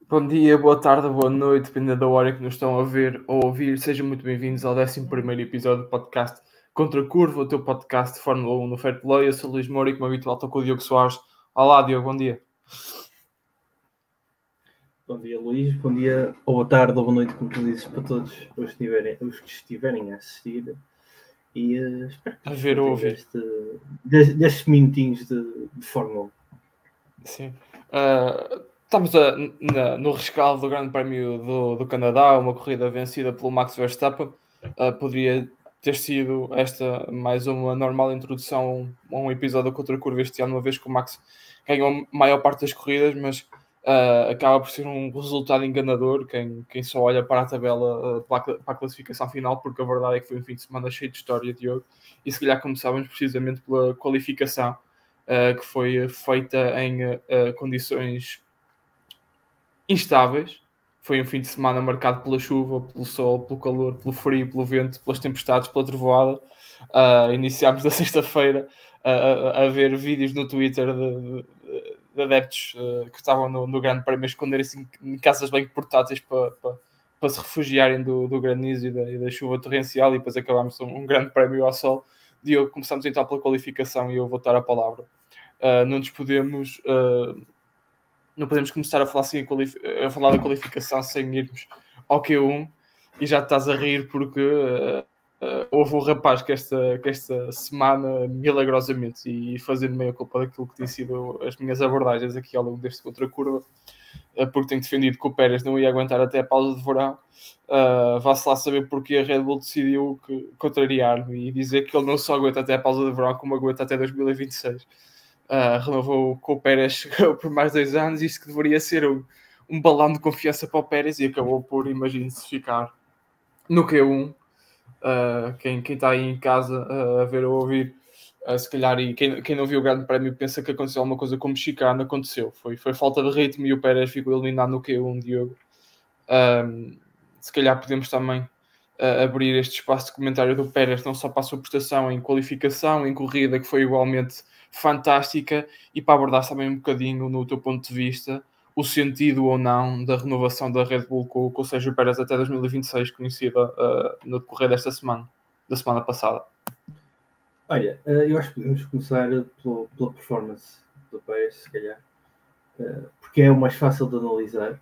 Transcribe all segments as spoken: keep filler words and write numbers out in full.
Bom dia, boa tarde, boa noite, dependendo da hora que nos estão a ver ou ouvir. Sejam muito bem-vindos ao décimo primeiro episódio do podcast Contra a Curva, o teu podcast de Fórmula um no Fair Play. Eu sou o Luís Moura e, como habitual, estou com o Diogo Soares. Olá, Diogo, bom dia. Bom dia, Luís. Bom dia, ou boa tarde, ou boa noite, como tu dizes, para todos os que estiverem, os que estiverem a assistir. E uh, espero que A ver ou ouvir. Este, destes, destes minutinhos de, de Fórmula um. Sim. Uh, estamos a, na, no rescaldo do Grande Prémio do, do Canadá, uma corrida vencida pelo Max Verstappen. Uh, poderia ter sido esta mais uma normal introdução a um episódio Contra a Curva este ano, uma vez que o Max ganhou a maior parte das corridas, mas uh, acaba por ser um resultado enganador quem, quem só olha para a tabela uh, para, a, para a classificação final, porque a verdade é que foi um fim de semana cheio de história, Diogo, e se calhar começávamos precisamente pela qualificação, uh, que foi feita em uh, condições instáveis. Foi um fim de semana marcado pela chuva, pelo sol, pelo calor, pelo frio, pelo vento, pelas tempestades, pela trovoada. Uh, iniciámos na sexta-feira uh, a, a ver vídeos no Twitter de, de, de adeptos uh, que estavam no, no Grande Prémio a esconderem-se em casas bem portáteis para, para, para se refugiarem do, do granizo e da, e da chuva torrencial, e depois acabámos um, um Grande Prémio ao sol. Diogo, começamos então pela qualificação e eu vou dar a palavra. Uh, não nos podemos... Uh, não podemos começar a falar, assim, a falar da qualificação sem irmos ao Q um, e já estás a rir porque uh, uh, houve um rapaz que esta, que esta semana, milagrosamente, e fazendo meio culpa daquilo que tem sido as minhas abordagens aqui ao longo deste Contra a Curva, uh, porque tenho defendido que o Pérez não ia aguentar até a pausa de verão. Uh, vá-se lá saber porque a Red Bull decidiu que, contrariar-me e dizer que ele não só aguenta até a pausa de verão, como aguenta até dois mil e vinte e seis. Uh, renovou com o Pérez por mais dois anos, isto que deveria ser um, um balão de confiança para o Pérez, e acabou por, imagine-se, ficar no Q um. Uh, quem, quem está aí em casa uh, a ver ou a ouvir, uh, se calhar, e quem, quem não viu o Grande Prémio pensa que aconteceu alguma coisa com o mexicano, aconteceu. Foi, foi falta de ritmo e o Pérez ficou eliminado no Q um, Diogo. Um, se calhar podemos também uh, abrir este espaço de comentário do Pérez, não só para a sua prestação em qualificação, em corrida, que foi igualmente fantástica, e para abordar também um bocadinho, no teu ponto de vista, o sentido ou não da renovação da Red Bull com, com o Sérgio Pérez até dois mil e vinte e seis, conhecida uh, no decorrer desta semana, da semana passada. Olha, eu acho que podemos começar pela, pela performance do Pérez, se calhar, porque é o mais fácil de analisar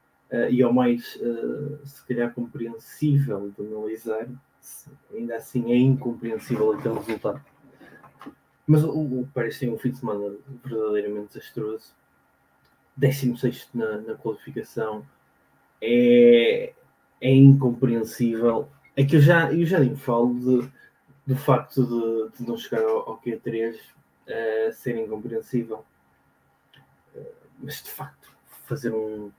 e é o mais, se calhar, compreensível de analisar. Ainda assim é incompreensível aquele resultado. Mas o, o Pérez tem um fim de semana verdadeiramente desastroso. décimo sexto na, na qualificação é, é incompreensível. É que eu já, eu já nem falo de, do facto de, de não chegar ao, ao Q três uh, ser incompreensível. Uh, mas de facto, fazer um,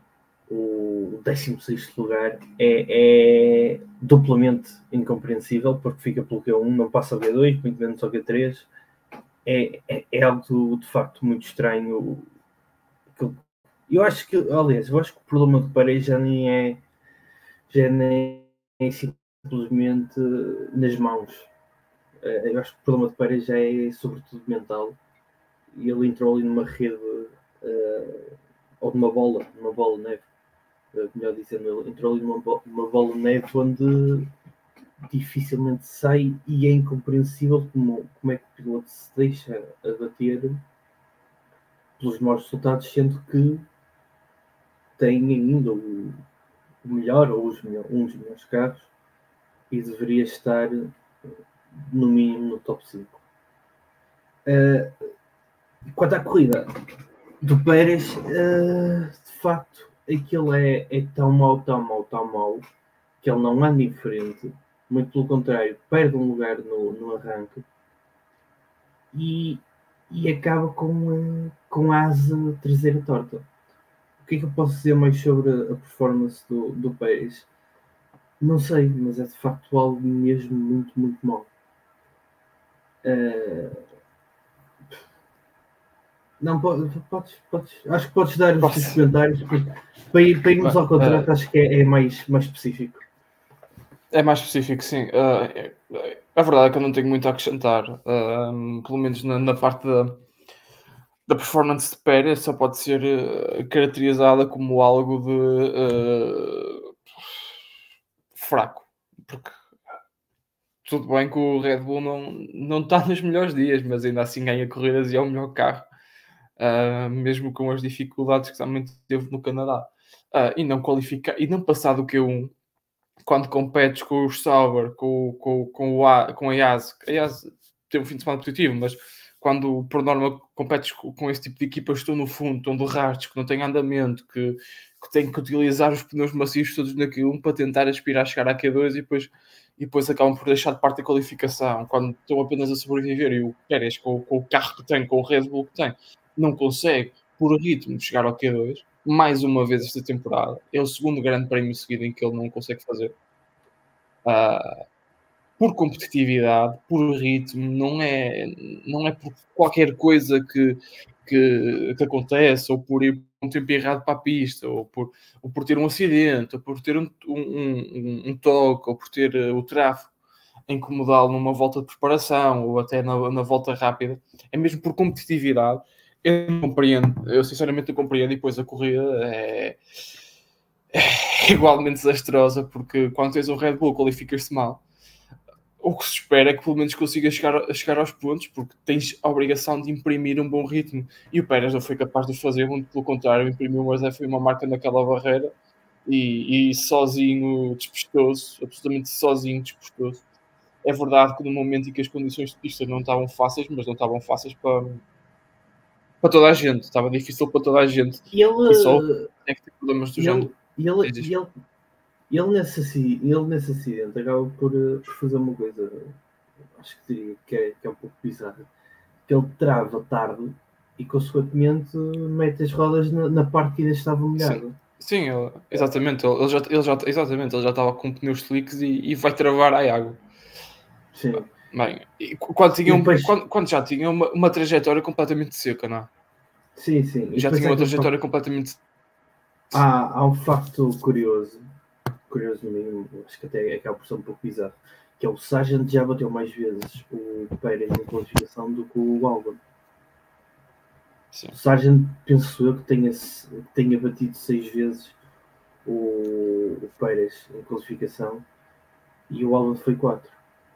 o décimo sexto lugar é, é duplamente incompreensível, porque fica pelo Q um, não passa ao Q dois, muito menos ao Q três. É, é, é algo de facto muito estranho. Eu acho que, aliás, eu acho que o problema do Pérez já nem é, já nem é simplesmente nas mãos. Eu acho que o problema do Pérez já é sobretudo mental. E ele entrou ali numa rede, uh, ou numa bola, numa bola de neve, melhor dizendo, ele entrou ali numa, numa bola de neve onde dificilmente sai, e é incompreensível como, como é que o piloto se deixa abater pelos maus resultados, sendo que tem ainda o, o melhor, ou os melhor, um dos melhores carros, e deveria estar no mínimo no top cinco. Uh, quanto à corrida do Pérez, uh, de facto, aquilo é, é tão mau, tão mau, tão mau, que ele não anda em frente. Muito pelo contrário, perde um lugar no, no arranque e, e acaba com, uh, com a asa traseira torta. O que é que eu posso dizer mais sobre a performance do, do Pérez? Não sei, mas é de facto algo mesmo muito, muito mau. Uh, não, podes, podes, acho que podes dar os teus comentários, porque para, ir, para irmos ao contrato, uh, acho que é, é mais, mais específico. É mais específico, sim. Uh, a verdade é que eu não tenho muito a acrescentar, uh, pelo menos na, na parte da, da performance de Pérez só pode ser uh, caracterizada como algo de uh, fraco, porque tudo bem que o Red Bull não, não está nos melhores dias, mas ainda assim ganha corridas e é o melhor carro, uh, mesmo com as dificuldades que também teve no Canadá. Uh, e não qualificar, e não passar do Q um, quando competes com o Sauber, com, com, com, o A, com a Yas, a Yas teve um fim de semana positivo, mas quando por norma competes com, com esse tipo de equipas que estão no fundo, estão de rastros, que não têm andamento, que, que têm que utilizar os pneus macios todos na Q um para tentar aspirar a chegar à Q dois e depois, e depois acabam por deixar de parte da qualificação, quando estão apenas a sobreviver, e o Pérez, com, com o carro que tem, com o Red Bull que tem, não consegue, por ritmo, chegar ao Q dois, mais uma vez esta temporada. É o segundo grande prémio seguido em que ele não consegue fazer. Uh, por competitividade, por ritmo, não é, não é por qualquer coisa que, que, que acontece, ou por ir um tempo errado para a pista, ou por, ou por ter um acidente, ou por ter um, um, um, um toque, ou por ter uh, o tráfego a incomodá-lo numa volta de preparação, ou até na, na volta rápida. É mesmo por competitividade. Eu não compreendo, eu sinceramente não compreendo, e depois a corrida é, é igualmente desastrosa, porque quando tens um Red Bull qualificas-te mal, o que se espera é que pelo menos consigas chegar, chegar aos pontos, porque tens a obrigação de imprimir um bom ritmo, e o Pérez não foi capaz de fazer, muito pelo contrário, imprimiu, mas foi uma marca naquela barreira, e, e sozinho despestoso, absolutamente sozinho despestoso. É verdade que no momento em que as condições de pista não estavam fáceis, mas não estavam fáceis para, para toda a gente, estava difícil para toda a gente. E ele e só é que tem problemas do e género. ele, e ele, e ele, e ele, nesse, ele nesse acidente acaba por, por fazer uma coisa, acho que diria que é, que é um pouco bizarra, que ele trava tarde e consequentemente mete as rodas na, na parte que ainda estava molhada. Sim. Sim, ele, exatamente. Ele já, ele já, exatamente, ele já estava com pneus slicks e, e vai travar a água. Sim. Bem, quando, tinha depois... quando, quando já tinha uma, uma trajetória completamente seca, não é? Sim, sim. Já tinha uma trajetória facto... completamente... Há, há um facto curioso, curioso no mínimo, acho que até acaba por ser um pouco bizarro, que é o Sargent já bateu mais vezes o Pérez na qualificação do que o Albon. Sim. O Sargent, penso eu, que tenha, que tenha batido seis vezes o, o Pérez em qualificação e o Albon foi quatro.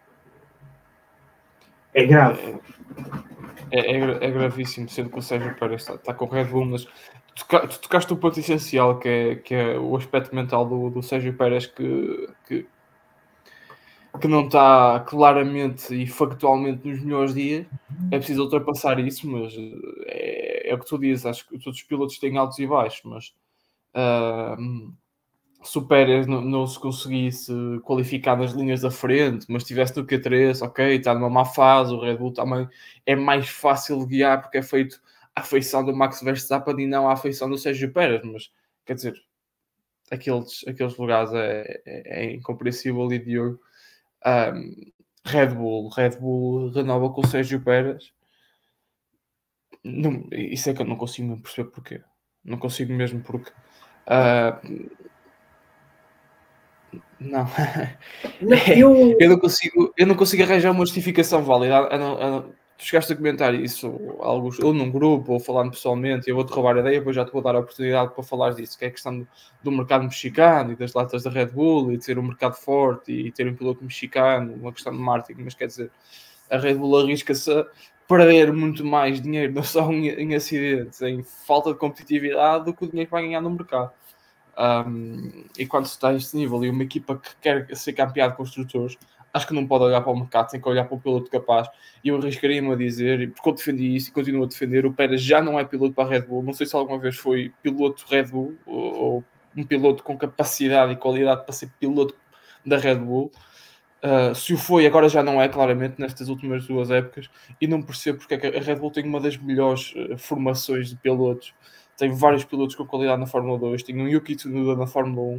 É grave. É, é, é, é gravíssimo, sendo que o Sérgio Pérez está, está com Red Bull, mas tu, tu tocaste o ponto essencial, que é, que é o aspecto mental do, do Sérgio Pérez, que, que, que não está claramente e factualmente nos melhores dias. É preciso ultrapassar isso, mas é, é o que tu dizes, acho que todos os pilotos têm altos e baixos, mas uh, se o Pérez não, não se conseguisse qualificar nas linhas da frente, mas estivesse no Q três, ok, está numa má fase, o Red Bull também é mais fácil de guiar porque é feito à feição do Max Verstappen e não à feição do Sérgio Pérez, mas quer dizer, aqueles, aqueles lugares é, é, é incompreensível. E Diogo, um, Red Bull, Red Bull renova com o Sérgio Pérez. Não, isso é que eu não consigo mesmo perceber porquê. Não consigo mesmo porque uh, Não. não eu... eu, não consigo, eu não consigo arranjar uma justificação válida. A, a, a, tu chegaste a comentar isso alguns, ou num grupo, ou falando pessoalmente, e eu vou-te roubar a ideia, depois já te vou dar a oportunidade para falar disso, que é a questão do, do mercado mexicano e das latas da Red Bull, e de ter um mercado forte e ter um piloto mexicano, uma questão de marketing, mas quer dizer, a Red Bull arrisca-se a perder muito mais dinheiro, não só em, em acidentes, em falta de competitividade, do que o dinheiro que vai ganhar no mercado. Um, e quando se está a este nível e uma equipa que quer ser campeã de construtores, acho que não pode olhar para o mercado, tem que olhar para o piloto capaz. E eu arriscaria-me a dizer, porque eu defendi isso e continuo a defender, o Pérez já não é piloto para a Red Bull. Não sei se alguma vez foi piloto Red Bull ou, ou um piloto com capacidade e qualidade para ser piloto da Red Bull. Uh, se o foi, agora já não é, claramente, nestas últimas duas épocas, e não percebo porque é que a Red Bull tem uma das melhores uh, formações de pilotos. Tem vários pilotos com qualidade na Fórmula dois, tem um Yuki Tsunoda na Fórmula um.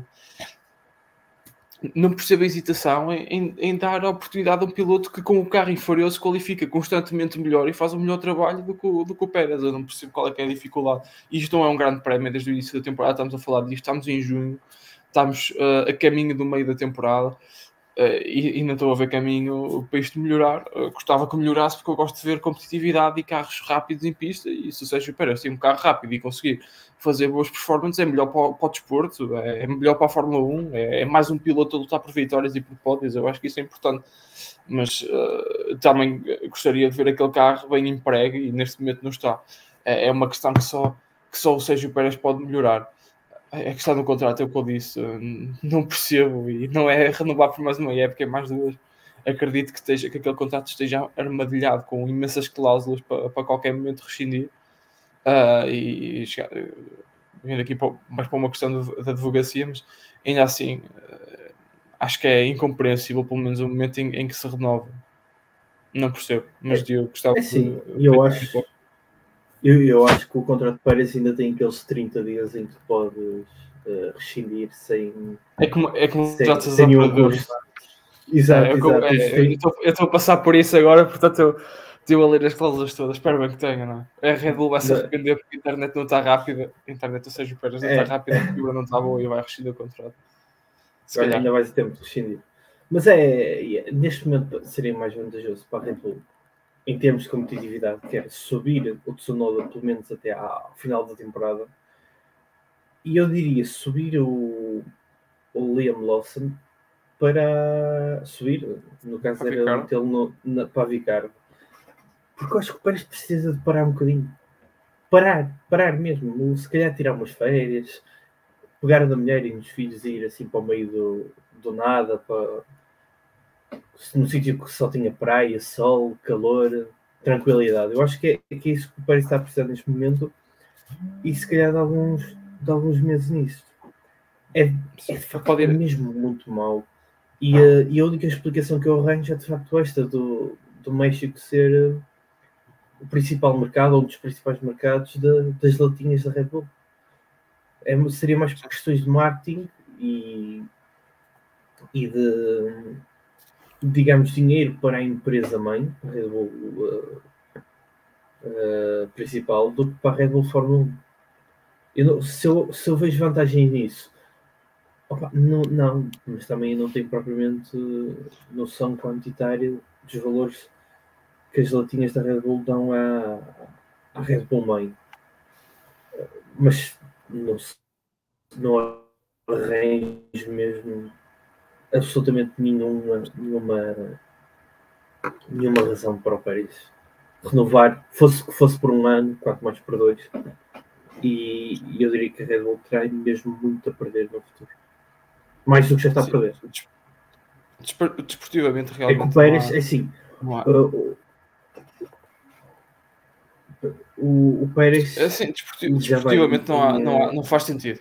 Não percebo a hesitação em, em, em dar a oportunidade a um piloto que com o carro inferior se qualifica constantemente melhor e faz um melhor trabalho do que, do que o Pérez. Eu não percebo qual é que é a dificuldade. Isto não é um grande prémio desde o início da temporada, estamos a falar disto, estamos em junho, estamos uh, a caminho do meio da temporada. Uh, e, e não estou a ver caminho para isto melhorar. Uh, gostava que melhorasse, porque eu gosto de ver competitividade e carros rápidos em pista, e se o Sérgio Pérez tem um carro rápido e conseguir fazer boas performances, é melhor para o, para o desporto, é, é melhor para a Fórmula um, é, é mais um piloto a lutar por vitórias e por pódios. Eu acho que isso é importante, mas uh, também gostaria de ver aquele carro bem empregue, e neste momento não está. É, é uma questão que só, que só o Sérgio Pérez pode melhorar. A questão do contrato é o que eu disse, não percebo, e não é renovar por mais uma época, é mais duas. Acredito que, esteja, que aquele contrato esteja armadilhado com imensas cláusulas para, para qualquer momento rescindir, uh, e, e chegar, vindo aqui para, mais para uma questão da advocacia, mas ainda assim uh, acho que é incompreensível, pelo menos o momento em, em que se renova. Não percebo, mas é, eu gostava é sim, de... eu acho eu, eu acho que o contrato de Pérez ainda tem aqueles trinta dias em que podes uh, rescindir sem... É como, é como sem, já sem nenhum custo. Exato, é, exato. É, eu estou a passar por isso agora, portanto eu estive a ler as cláusulas todas. Espero bem que tenha, não é? A Red Bull vai se arrepender porque a internet não está rápida. A internet, ou seja, o Pérez não está é. rápida, a fibra não está boa e vai rescindir o contrato. Se calhar. Ainda vais ter tempo de rescindir. Mas é, é, neste momento seria mais vantajoso para a Red Bull, em termos de competitividade, que era subir o Tsunoda pelo menos até ao final da temporada. E eu diria subir o, o Liam Lawson para subir, no caso para era metê-lo para a Vicar. Porque eu acho que o Pérez precisa de parar um bocadinho. Parar, parar mesmo. Se calhar tirar umas férias, pegar da mulher e nos filhos e ir assim para o meio do, do nada, para num sítio que só tinha praia, sol, calor, tranquilidade. Eu acho que é, que é isso que o Pérez está a precisar neste momento, e se calhar de alguns, de alguns meses nisso. É, é, de facto, é mesmo muito mau. E a, e a única explicação que eu arranjo é de facto esta do, do México ser uh, o principal mercado, ou um dos principais mercados de, das latinhas da Red Bull. É, seria mais por questões de marketing e, e de, digamos, dinheiro para a empresa-mãe, a Red Bull uh, uh, principal, do que para a Red Bull Fórmula um. Eu não, se, eu, se eu vejo vantagem nisso, opa, não, não, mas também não tenho propriamente noção quantitária dos valores que as latinhas da Red Bull dão à, à Red Bull mãe. Mas não, não arranjo mesmo absolutamente nenhuma, nenhuma, nenhuma razão para o Pérez renovar, fosse que fosse por um ano, quanto mais por dois. E, e eu diria que a Red Bull terá mesmo muito a perder no futuro. Mais do que já está Sim. a perder. Desportivamente, realmente. É que o Pérez, é assim. Uh, o, o Pérez. É assim, desportiv, desportivamente não, há, não, há, não faz sentido.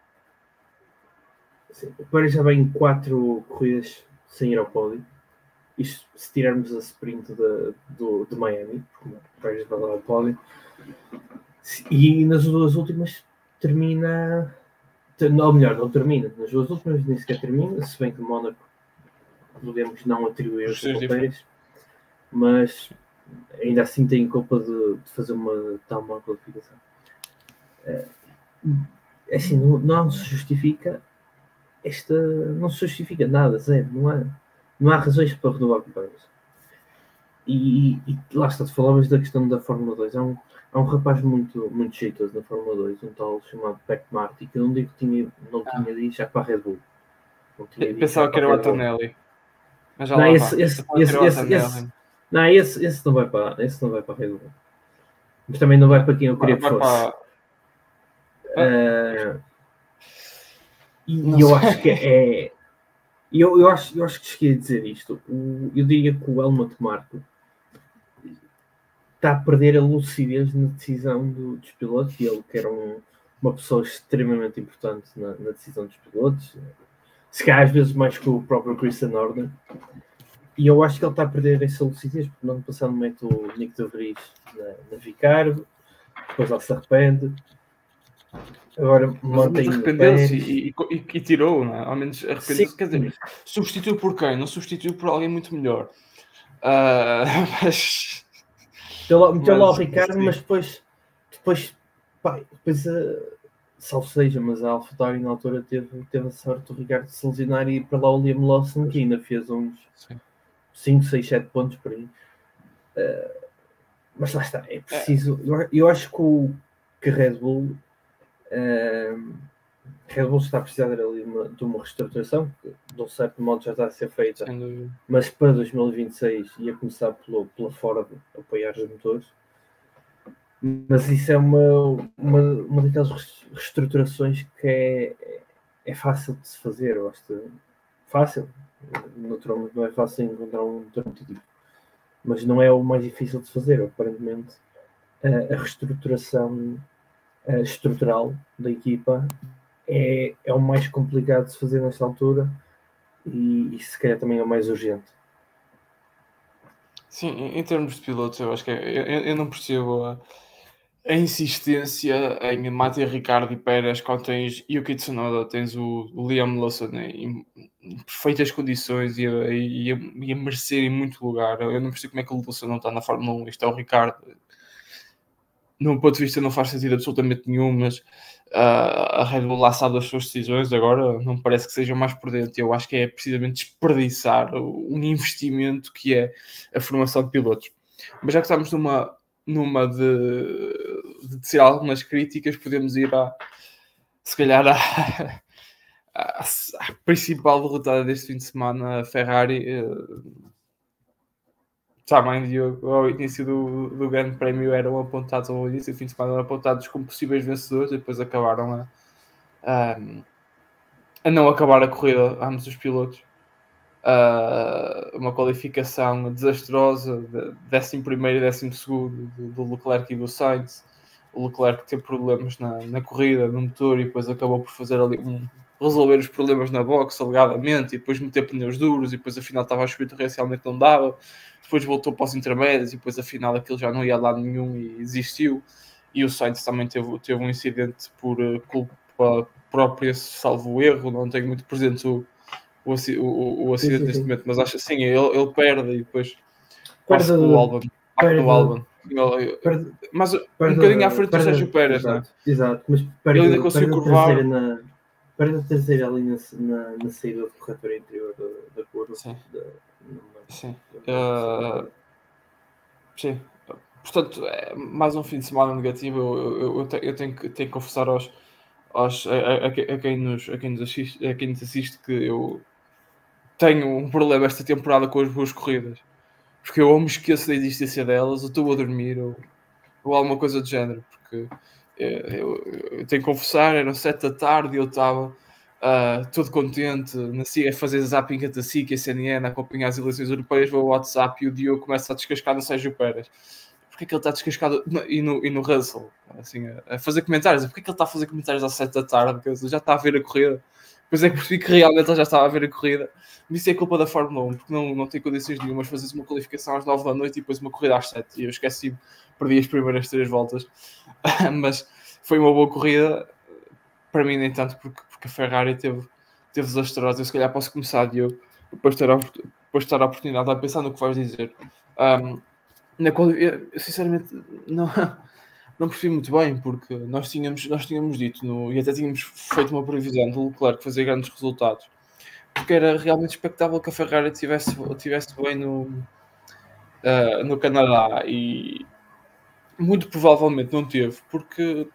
Assim, o Pérez já vem em quatro corridas sem ir ao pódio. Isto se tirarmos a sprint de, do, de Miami, porque o Pérez vai lá ao pódio. E nas duas últimas termina. Ou melhor, não termina. Nas duas últimas nem sequer termina, se bem que Mónaco podemos não atribuir os Pérez, mas ainda assim tem culpa de, de fazer uma tal má qualificação. É assim, não, não se justifica esta. Não se justifica nada, zero. Não há, não há razões para renovar com o Pérez. E, e lá está, tu falavas da questão da Fórmula dois. Há um, há um rapaz muito, muito jeitoso na Fórmula dois, um tal chamado Pat Marty, que eu não digo que tinha, não ah. tinha de ir já para a Red Bull. Pensava que era o Antonelli. Mas já não, lá esse, esse, esse, esse, esse, não, esse, esse não vai para esse não vai para a Red Bull. Mas também não vai para quem eu queria que fosse. Uh, e eu acho que é. Eu, eu, acho, eu acho que esqueci de dizer isto. O, eu diria que o Helmut Marko está a perder a lucidez na decisão do, dos pilotos, e ele que era um, uma pessoa extremamente importante na, na decisão dos pilotos, se calhar às vezes mais que o próprio Christian Horner, e eu acho que ele está a perder essa lucidez, porque no ano passado mete o Nick de Vries na, na Vicar, depois ele se arrepende, agora mantém arrependeu-se e, e, e, e tirou, não é? Ao menos arrependeu-se, quer dizer, substituiu por quem? Não substituiu por alguém muito melhor. Uh, mas... Meteu lá o Ricardo, mas depois, depois, pá, depois uh, salvo seja, mas a AlphaTauri na altura teve, teve a sorte do Ricardo se lesionar e ir para lá o Liam Lawson, que ainda fez uns cinco, seis, sete pontos por aí. Uh, mas lá está, é preciso. É. Eu, eu acho que o que Red Bull. Uh, Red Bull está a precisar de uma, de uma reestruturação, que de um certo modo já está a ser feita, mas para dois mil e vinte e seis ia começar pelo, pela Ford apoiar os motores. Mas isso é uma, uma, uma daquelas reestruturações que é, é fácil de se fazer. Eu acho que fácil, naturalmente não é fácil encontrar um motor competitivo, mas não é o mais difícil de se fazer. Aparentemente, a, a reestruturação a estrutural da equipa é, é o mais complicado de se fazer nesta altura e, e se calhar também é o mais urgente. Sim, em, em termos de pilotos, eu acho que é, eu, eu não percebo a, a insistência em manter Ricardo e Pérez quando tens Yuki Tsunoda, tens o, o Liam Lawson em, em perfeitas condições e a, e, a, e a merecer em muito lugar. Eu não percebo como é que o Lawson não está na Fórmula um. Isto é o Ricardo. Num ponto de vista não faz sentido absolutamente nenhum, mas uh, a Red Bull lá sabe das suas decisões, agora não me parece que seja mais prudente. Eu acho que é precisamente desperdiçar um investimento que é a formação de pilotos. Mas já que estamos numa, numa de, de ter algumas críticas, podemos ir a, se calhar à, à, à principal derrotada deste fim de semana, a Ferrari. Uh, Também, Diogo, ao início do, do Grande Prémio eram apontados, ao início do fim de semana eram apontados como possíveis vencedores e depois acabaram a, a, a não acabar a corrida, ambos os pilotos. Uh, uma qualificação desastrosa, décimo primeiro e décimo segundo do, do Leclerc e do Sainz. O Leclerc teve problemas na, na corrida, no motor, e depois acabou por fazer ali um, resolver os problemas na box, alegadamente, e depois meter pneus duros, e depois afinal estava a chover torrencialmente, não dava. Depois voltou para os intermédios, e depois afinal aquilo já não ia a lado nenhum e desistiu. E o Sainz também teve, teve um incidente por uh, culpa própria, salvo erro, não tenho muito presente o, o, o, o acidente sim, sim, neste sim. momento, mas acho assim, ele, ele perde e depois passa pelo Albon. No Albon. Perde, mas perde, um bocadinho à frente perde, do Sérgio Pérez, exato, não é? Exato, mas perde, ele ainda conseguiu curvar. Na, perde a terceira ali na, na, na saída do corretor interior da, da curva. Sim. Da, sim. Uh, sim. Portanto, é mais um fim de semana negativo. Eu, eu, eu, tenho, eu tenho, que, tenho que confessar aos, aos, a, a, a, quem nos, a, quem nos assiste, a quem nos assiste que eu tenho um problema esta temporada com as boas corridas. Porque eu ou me esqueço da existência delas, ou estou a dormir, ou, ou alguma coisa do género. Porque eu, eu, eu tenho que confessar, eram sete da tarde e eu estava uh, todo contente na C I A, a fazer zapping a S I C, a C N N, a acompanhar as eleições europeias, vou ao WhatsApp e o Diogo começa a descascar no Sérgio Pérez. Porquê é que ele está descascado no, e, no, e no Russell? Assim, a, a fazer comentários. Porquê é que ele está a fazer comentários às sete da tarde? Porque ele já está a ver a corrida. Depois é que percebi que realmente ele já estava a ver a corrida. Isso é culpa da Fórmula um, porque não, não tem condições nenhumas fazer uma qualificação às nove da noite e depois uma corrida às sete. E eu esqueci, perdi as primeiras três voltas. Mas foi uma boa corrida. Para mim, nem tanto, porque, porque a Ferrari teve, teve desastrosa. Eu se calhar posso começar, Diogo, depois ter a, depois ter a oportunidade de pensar no que vais dizer. Um, na qual, eu, sinceramente, não... não percebi muito bem, porque nós tínhamos, nós tínhamos dito, no, e até tínhamos feito uma previsão do Leclerc fazer grandes resultados, porque era realmente expectável que a Ferrari tivesse, tivesse bem no, uh, no Canadá, e muito provavelmente não teve, porque,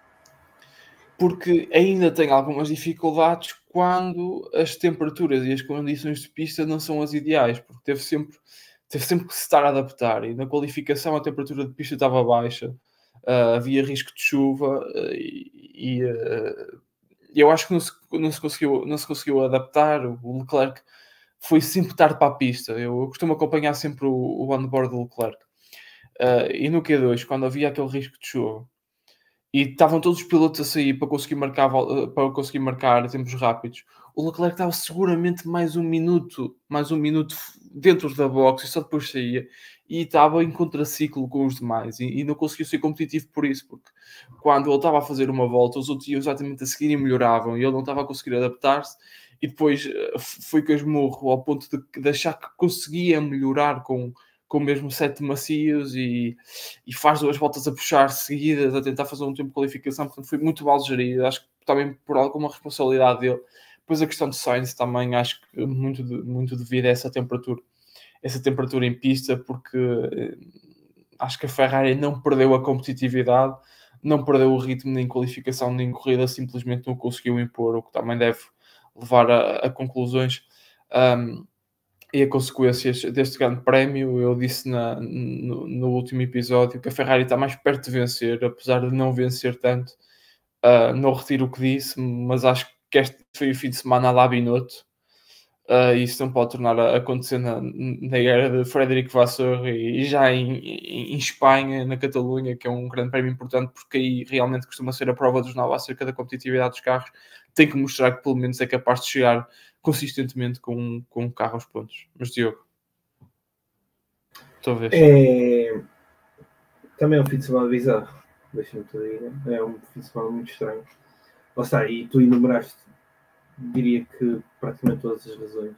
porque ainda tem algumas dificuldades quando as temperaturas e as condições de pista não são as ideais, porque teve sempre, teve sempre que se estar a adaptar, e na qualificação a temperatura de pista estava baixa. Uh, havia risco de chuva uh, e, e uh, eu acho que não se, não, se conseguiu, não se conseguiu adaptar. O Leclerc foi sempre tarde para a pista. Eu, eu costumo acompanhar sempre o, o onboard do Leclerc. Uh, e no Q dois, quando havia aquele risco de chuva e estavam todos os pilotos a sair para conseguir marcar, para conseguir marcar tempos rápidos, o Leclerc estava seguramente mais um minuto, mais um minuto dentro da box e só depois saía. E estava em contraciclo com os demais e, e não conseguiu ser competitivo por isso, porque quando ele estava a fazer uma volta, os outros iam exatamente a seguir e melhoravam, e ele não estava a conseguir adaptar-se, e depois foi casmurro ao ponto de, de achar que conseguia melhorar com, com o mesmo sete macios e, e faz duas voltas a puxar seguidas, a tentar fazer um tempo de qualificação, portanto foi muito mal gerido, acho que também por alguma responsabilidade dele. Depois a questão de Sainz também acho que muito, de, muito devido a essa temperatura, essa temperatura em pista, porque eh, acho que a Ferrari não perdeu a competitividade, não perdeu o ritmo nem em qualificação nem em corrida, simplesmente não conseguiu impor, o que também deve levar a, a conclusões um, e a consequências deste grande prémio. Eu disse na, no, no último episódio que a Ferrari está mais perto de vencer, apesar de não vencer tanto. Uh, não retiro o que disse, mas acho que este foi o fim de semana lá Binotto. Uh, isso não pode tornar a acontecer na, na era de Frederico Vasseur e, e já em, em, em Espanha, na Catalunha, que é um grande prémio importante, porque aí realmente costuma ser a prova dos nove acerca da competitividade dos carros. Tem que mostrar que pelo menos é capaz de chegar consistentemente com, com um carro aos pontos. Mas Diogo, talvez. É... Também é um fim de semana bizarro, deixa-me te dizer. É um fim de semana muito estranho. Lá está, e tu enumeraste, diria que praticamente todas as razões.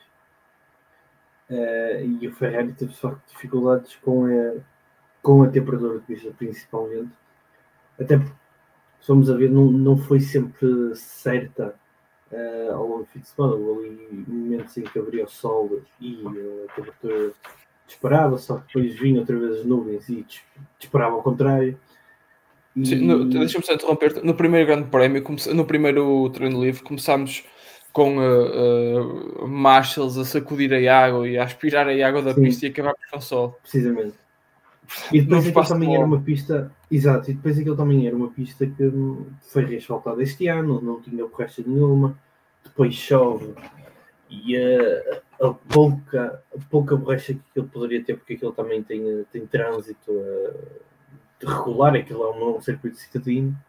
Uh, e o Ferrari teve de facto dificuldades com a, com a temperatura de pista, principalmente. Até porque, se vamos a ver, não, não foi sempre certa uh, ao longo do fim de semana. Houve ali momentos em que abria o sol e uh, a temperatura disparava, só que depois vinha outra vez as nuvens e disparava ao contrário. E... Deixa-me só interromper. No primeiro grande prémio, no primeiro treino livre, começámos com uh, uh, Marshalls a sacudir a água e a aspirar a água da Sim. pista e acabar com o sol. Precisamente. E depois aquilo também era uma pista, exato, e depois aquilo também era uma pista que foi reasfaltada este ano, não tinha borracha nenhuma, depois chove e a, a pouca, a pouca borracha que aquilo poderia ter, porque aquilo também tem, tem trânsito uh, de regular, aquilo é um, um circuito citadino,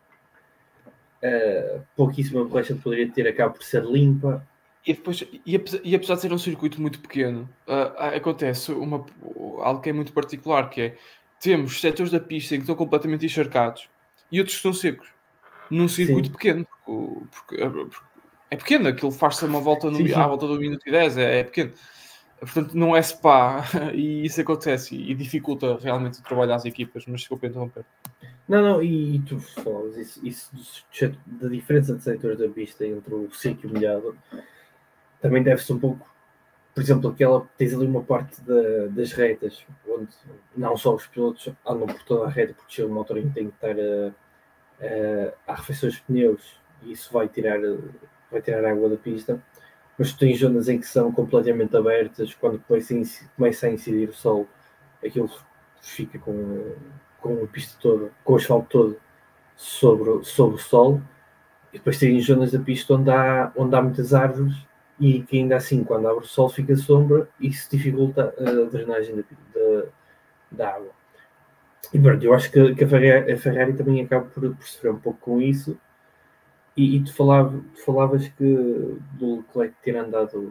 uh, pouquíssima borracha que poderia ter, acaba por ser limpa. E, depois, e, apesar, e apesar de ser um circuito muito pequeno, uh, acontece uma, algo que é muito particular, que é, temos setores da pista em que estão completamente encharcados e outros que estão secos, num circuito sim. pequeno, porque, porque é pequeno, aquilo faz-se uma volta no, sim, sim. à volta do minuto e dez, é, é pequeno. Portanto, não é Spa, e isso acontece, e, e dificulta realmente o trabalho às equipas, mas desculpa interromper. Não, não, e, e tu falas isso, isso da diferença de setores da pista entre o seco e o molhado, também deve-se um pouco, por exemplo, aquela, tens ali uma parte da, das retas, onde não só os pilotos andam por toda a reta, porque chega o motorinho tem que estar a, a, a arrefecer os pneus, e isso vai tirar, vai tirar a água da pista, mas tu tens zonas em que são completamente abertas, quando começa a, começa a incidir o sol, aquilo fica com, com a pista toda, com o asfalto todo sobre, sobre o sol, e depois tens zonas da pista onde há, onde há muitas árvores, e que ainda assim, quando abre o sol, fica sombra e isso dificulta a drenagem da, da, da água. E pronto, eu acho que, que a, Ferrari, a Ferrari também acaba por, por sofrer um pouco com isso. E, e tu, falava, tu falavas que do Leclerc ter andado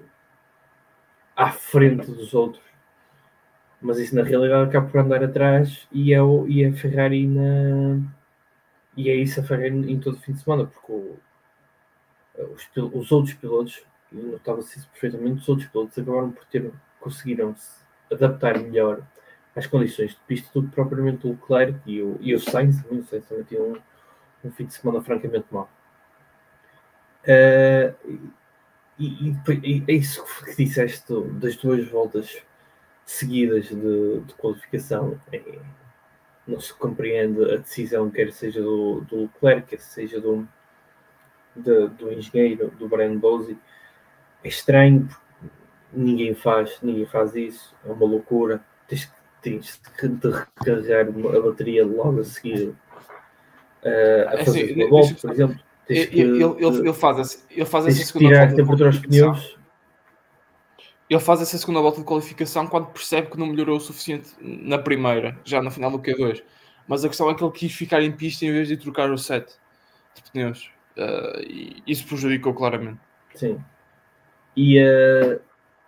à frente dos outros, mas isso na realidade acaba por andar atrás e é, o, e a Ferrari na. E é isso a Ferrari em todo o fim de semana, porque o, os, os outros pilotos. Notava-se isso perfeitamente, os outros pilotos acabaram por ter, conseguiram se adaptar melhor às condições de pista do que propriamente o Leclerc e o, e o Sainz também, o Sainz também tinha um, um fim de semana francamente mau. Uh, e, e, e é isso que disseste das duas voltas seguidas de, de qualificação, é, não se compreende a decisão, quer seja do, do Leclerc, quer seja do, de, do engenheiro, do Brian Bosey. É estranho, ninguém faz, ninguém faz isso, é uma loucura. Tens, tens de recarregar a bateria logo a seguir uh, a fazer assim, uma volta, por exemplo. Tens ele, que, ele, ele, ele faz, ele faz tens essa que tirar a temperatura aos pneus. Ele faz essa segunda volta de qualificação quando percebe que não melhorou o suficiente na primeira, já no final do Q dois. Mas a questão é que ele quis ficar em pista em vez de trocar o set de pneus. Uh, e isso prejudicou claramente. Sim. E uh,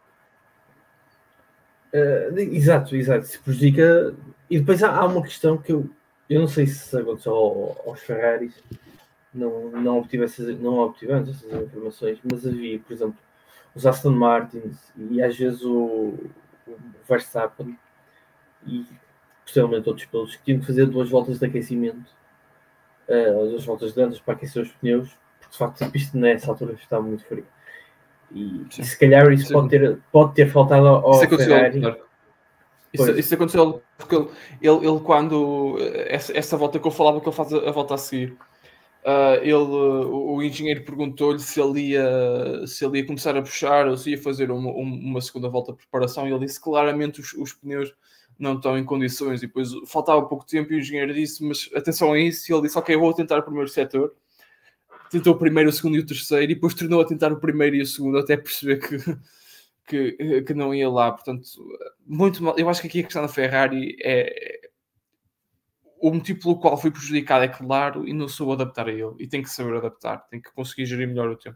uh, exato, exato, se prejudica. E depois há, há uma questão que eu, eu não sei se aconteceu ao, aos Ferraris, não, não, obtive essas, não obtivemos essas informações, mas havia, por exemplo, os Aston Martins e às vezes o, o Verstappen e possivelmente outros pilotos que tinham que fazer duas voltas de aquecimento, uh, duas voltas de antes para aquecer os pneus, porque de facto a pista nessa altura estava muito fria. E, e se calhar isso pode ter, pode ter faltado ao isso Ferrari. Claro. Isso, isso aconteceu porque ele, ele, ele quando essa, essa volta que eu falava que ele faz a, a volta a seguir, uh, ele, o, o engenheiro perguntou-lhe se ele ia se ele ia começar a puxar ou se ia fazer uma, uma segunda volta de preparação, e ele disse que claramente os, os pneus não estão em condições, e depois faltava pouco tempo e o engenheiro disse, mas atenção a isso, e ele disse, ok, eu vou tentar o primeiro setor. Tentou o primeiro, o segundo e o terceiro, e depois tornou a tentar o primeiro e o segundo até perceber que Que, que não ia lá, portanto, muito mal. Eu acho que aqui a questão da Ferrari é o motivo pelo qual foi prejudicado, é claro, e não soube adaptar a ele, e tem que saber adaptar, tem que conseguir gerir melhor o tempo.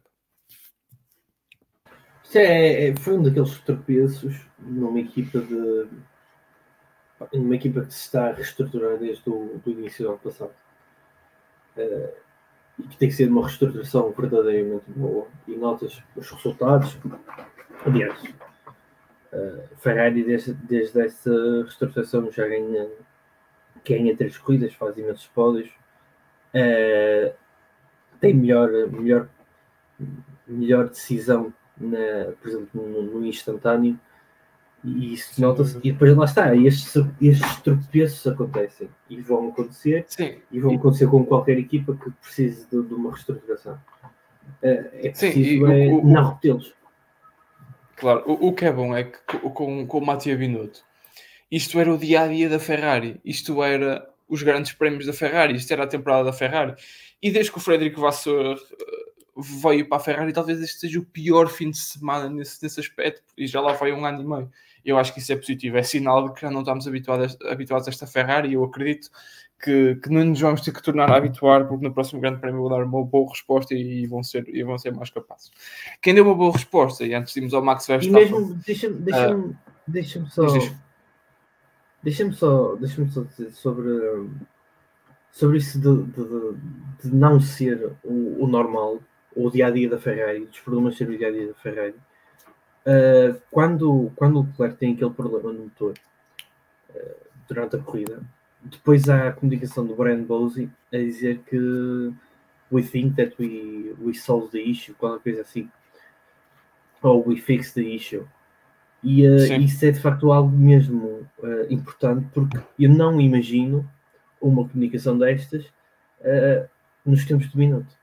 Isto é, é, foi um daqueles tropeços numa equipa de numa equipa que se está a reestruturar desde o do início do ano passado, uh, e que tem que ser uma reestruturação verdadeiramente boa, e notas os resultados. Aliás, uh, Ferrari desde, desde essa reestruturação já ganha, ganha três corridas, faz imensos pódios, uh, tem melhor, melhor, melhor decisão, na, por exemplo, no, no instantâneo, e isso nota-se, e depois lá está, estes, estes tropeços acontecem e vão acontecer. Sim. E vão acontecer com qualquer equipa que precise de, de uma reestruturação. Uh, é preciso Sim, é, o, o, não repeti-los. Claro, o, o que é bom é que com, com o Mattia Binotto, isto era o dia-a-dia da Ferrari, isto era os grandes prémios da Ferrari, isto era a temporada da Ferrari, e desde que o Frederico Vasseur veio para a Ferrari, talvez este seja o pior fim de semana nesse, nesse aspecto, e já lá vai um ano e meio. Eu acho que isso é positivo, é sinal de que já não estamos habituados, habituados a esta Ferrari, e eu acredito que, que não nos vamos ter que tornar a habituar, porque no próximo grande prémio vou dar uma boa resposta e vão ser, e vão ser mais capazes. Quem deu uma boa resposta, e antes de irmos ao Max Verstappen... E mesmo, deixa-me deixa uh, deixa só... Deixa-me só, deixa só dizer sobre, sobre isso de, de, de não ser o, o normal, o dia-a-dia da Ferrari, dos problemas de ser o dia-a-dia da Ferrari. Uh, quando, quando o Leclerc tem aquele problema no motor uh, durante a corrida, depois há a comunicação do Brandon Bowsy a dizer que we think that we, we solved the issue, qualquer coisa assim, ou we fixed the issue. E uh, isso é de facto algo mesmo uh, importante, porque eu não imagino uma comunicação destas uh, nos tempos de Binotto.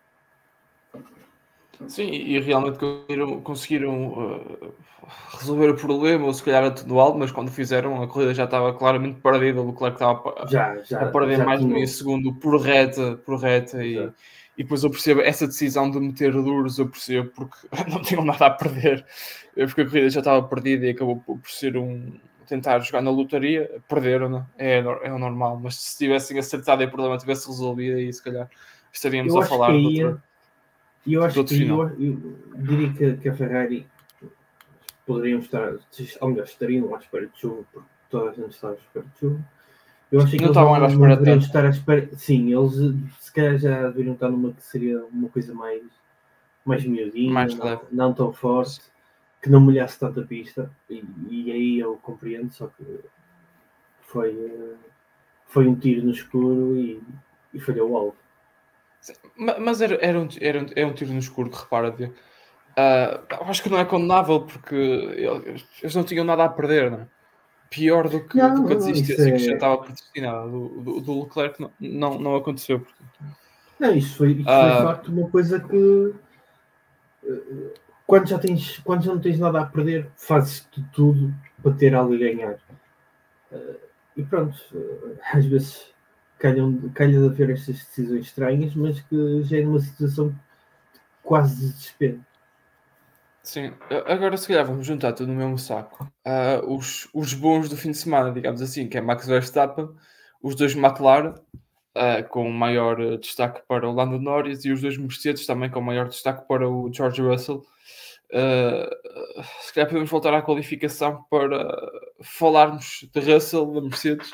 Sim, e realmente conseguiram, conseguiram uh, resolver o problema, ou se calhar atenuá-lo, mas quando fizeram, a corrida já estava claramente perdida, o Leclerc estava a, já, já, a perder já mais de meio segundo por reta, por reta e, e depois eu percebo essa decisão de meter duros, eu percebo, porque não tinham nada a perder, porque a corrida já estava perdida e acabou por ser um tentar jogar na lotaria, perderam, não? É, é o normal, mas se tivessem acertado e o problema tivesse resolvido, aí se calhar estaríamos eu a falar de outra. E eu acho que eu, eu diria que, que a Ferrari poderiam estar, ou melhor, estariam à espera de chuva, porque toda a gente está à espera de chuva. Eu acho que não eles estavam não, à espera não deveriam tanto. estar à espera. Sim, eles se calhar já deveriam estar numa que seria uma coisa mais, mais miudinha, mais não, não tão forte, que não molhasse tanto a pista. E, e aí eu compreendo, só que foi, foi um tiro no escuro e, e falhou o alvo. Mas era, era, um, era, um, era um tiro no escuro, que repara, uh, acho que não é condenável, porque eles não tinham nada a perder, não é? Pior do que, não, do que a desistência, é... que já estava predestinada do, do, do Leclerc, não, não, não aconteceu. Portanto. Não, isso foi, isso uh, foi de facto uma coisa que uh, quando já tens, quando já não tens nada a perder, fazes de tudo para ter algo a ganhar. Uh, e pronto, uh, às vezes calham, calha de haver estas decisões estranhas, mas que já é numa situação quase de desespero. Sim, agora se calhar vamos juntar tudo no mesmo saco. Uh, os, os bons do fim de semana, digamos assim, que é Max Verstappen, os dois McLaren, uh, com maior destaque para o Lando Norris, e os dois Mercedes também com maior destaque para o George Russell. Uh, se calhar podemos voltar à qualificação para falarmos de Russell, da Mercedes.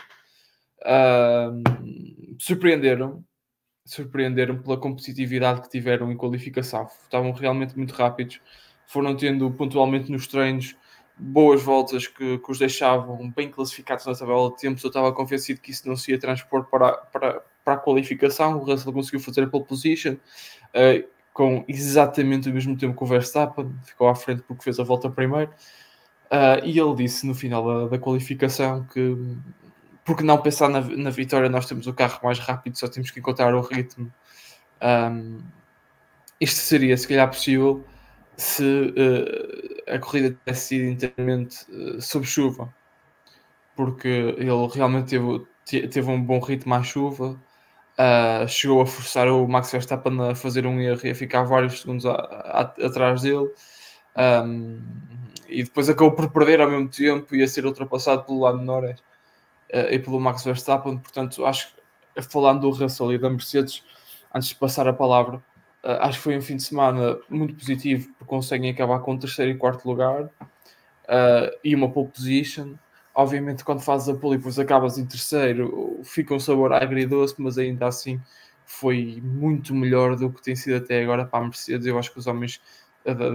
Uh, surpreenderam surpreenderam pela competitividade que tiveram em qualificação. Estavam realmente muito rápidos, foram tendo pontualmente nos treinos boas voltas que, que os deixavam bem classificados na tabela de tempos. Eu estava convencido que isso não se ia transpor para, para, para a qualificação. O Russell conseguiu fazer a pole position uh, com exatamente o mesmo tempo que o Verstappen, ficou à frente porque fez a volta primeiro. Uh, e ele disse no final da, da qualificação que, porque não pensar na, na vitória, nós temos o carro mais rápido, só temos que encontrar o ritmo. Um, isto seria, se calhar, possível se uh, a corrida tivesse sido inteiramente uh, sob chuva, porque ele realmente teve, teve um bom ritmo à chuva, uh, chegou a forçar o Max Verstappen a fazer um erro e a ficar vários segundos a, a, atrás dele, um, e depois acabou por perder ao mesmo tempo e a ser ultrapassado pelo lado Norris uh, e pelo Max Verstappen. Portanto, acho que, falando do Russell e da Mercedes, antes de passar a palavra, uh, acho que foi um fim de semana muito positivo, porque conseguem acabar com o terceiro e quarto lugar uh, e uma pole position. Obviamente, quando fazes a pole e depois acabas em terceiro, fica um sabor agridoce, mas ainda assim foi muito melhor do que tem sido até agora para a Mercedes. Eu acho que os homens da, da,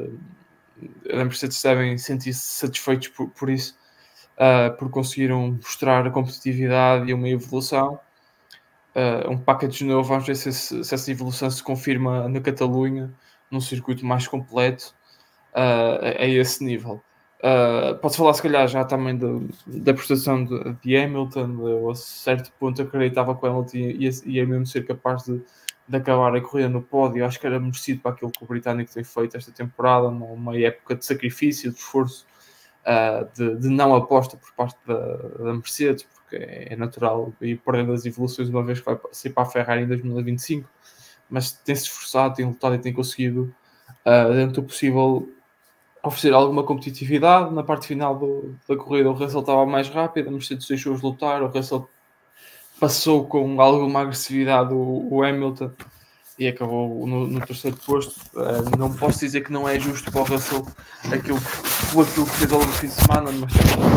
da Mercedes devem sentir-se satisfeitos por, por isso, uh, por conseguiram mostrar a competitividade e uma evolução. Uh, um package novo, vamos ver se, se essa evolução se confirma na Catalunha, num circuito mais completo, uh, a, a esse nível. Uh, Pode falar se calhar já também de, da prestação de, de Hamilton. Eu, a certo ponto acreditava que o Hamilton ia, ia mesmo ser capaz de, de acabar a corrida no pódio. Acho que era merecido para aquilo que o britânico tem feito esta temporada, uma, uma época de sacrifício, de esforço, uh, de, de não aposta por parte da, da Mercedes, porque é, é natural ir perdendo as evoluções uma vez que vai ser para a Ferrari em dois mil e vinte e cinco, mas tem-se esforçado, tem lutado e tem conseguido, uh, dentro do possível, oferecer alguma competitividade. Na parte final do, da corrida, o Russell estava mais rápido, a Mercedes deixou-os lutar, o Russell passou com alguma agressividade o, o Hamilton e acabou no, no terceiro posto. Uh, não posso dizer que não é justo para o Russell aquilo, aquilo que fez ao longo do fim de semana, mas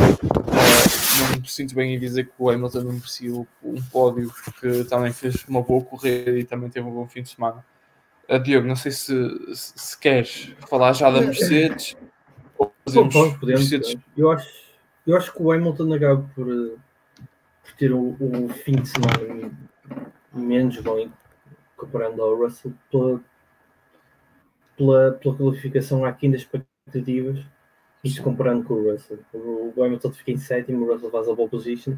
uh, não me sinto bem em dizer que o Hamilton não merecia um pódio, porque também fez uma boa corrida e também teve um bom fim de semana. Uh, Diogo, não sei se, se, se queres falar já da Mercedes ou fazemos Pô, podemos, Mercedes. eu, acho, eu acho que o Hamilton acaba por, por ter o, o fim de semana menos bom comparando ao Russell pela, pela, pela qualificação aqui das expectativas, isto comparando com o Russell. O, o Hamilton fica em sétimo, o Russell faz a pole position,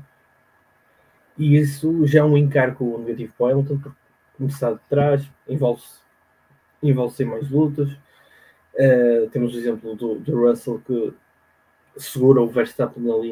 e isso já é um encargo negativo para o Hamilton, porque começar de trás envolve-se envolve mais lutas. Uh, temos o exemplo do, do Russell, que segura o Verstappen ali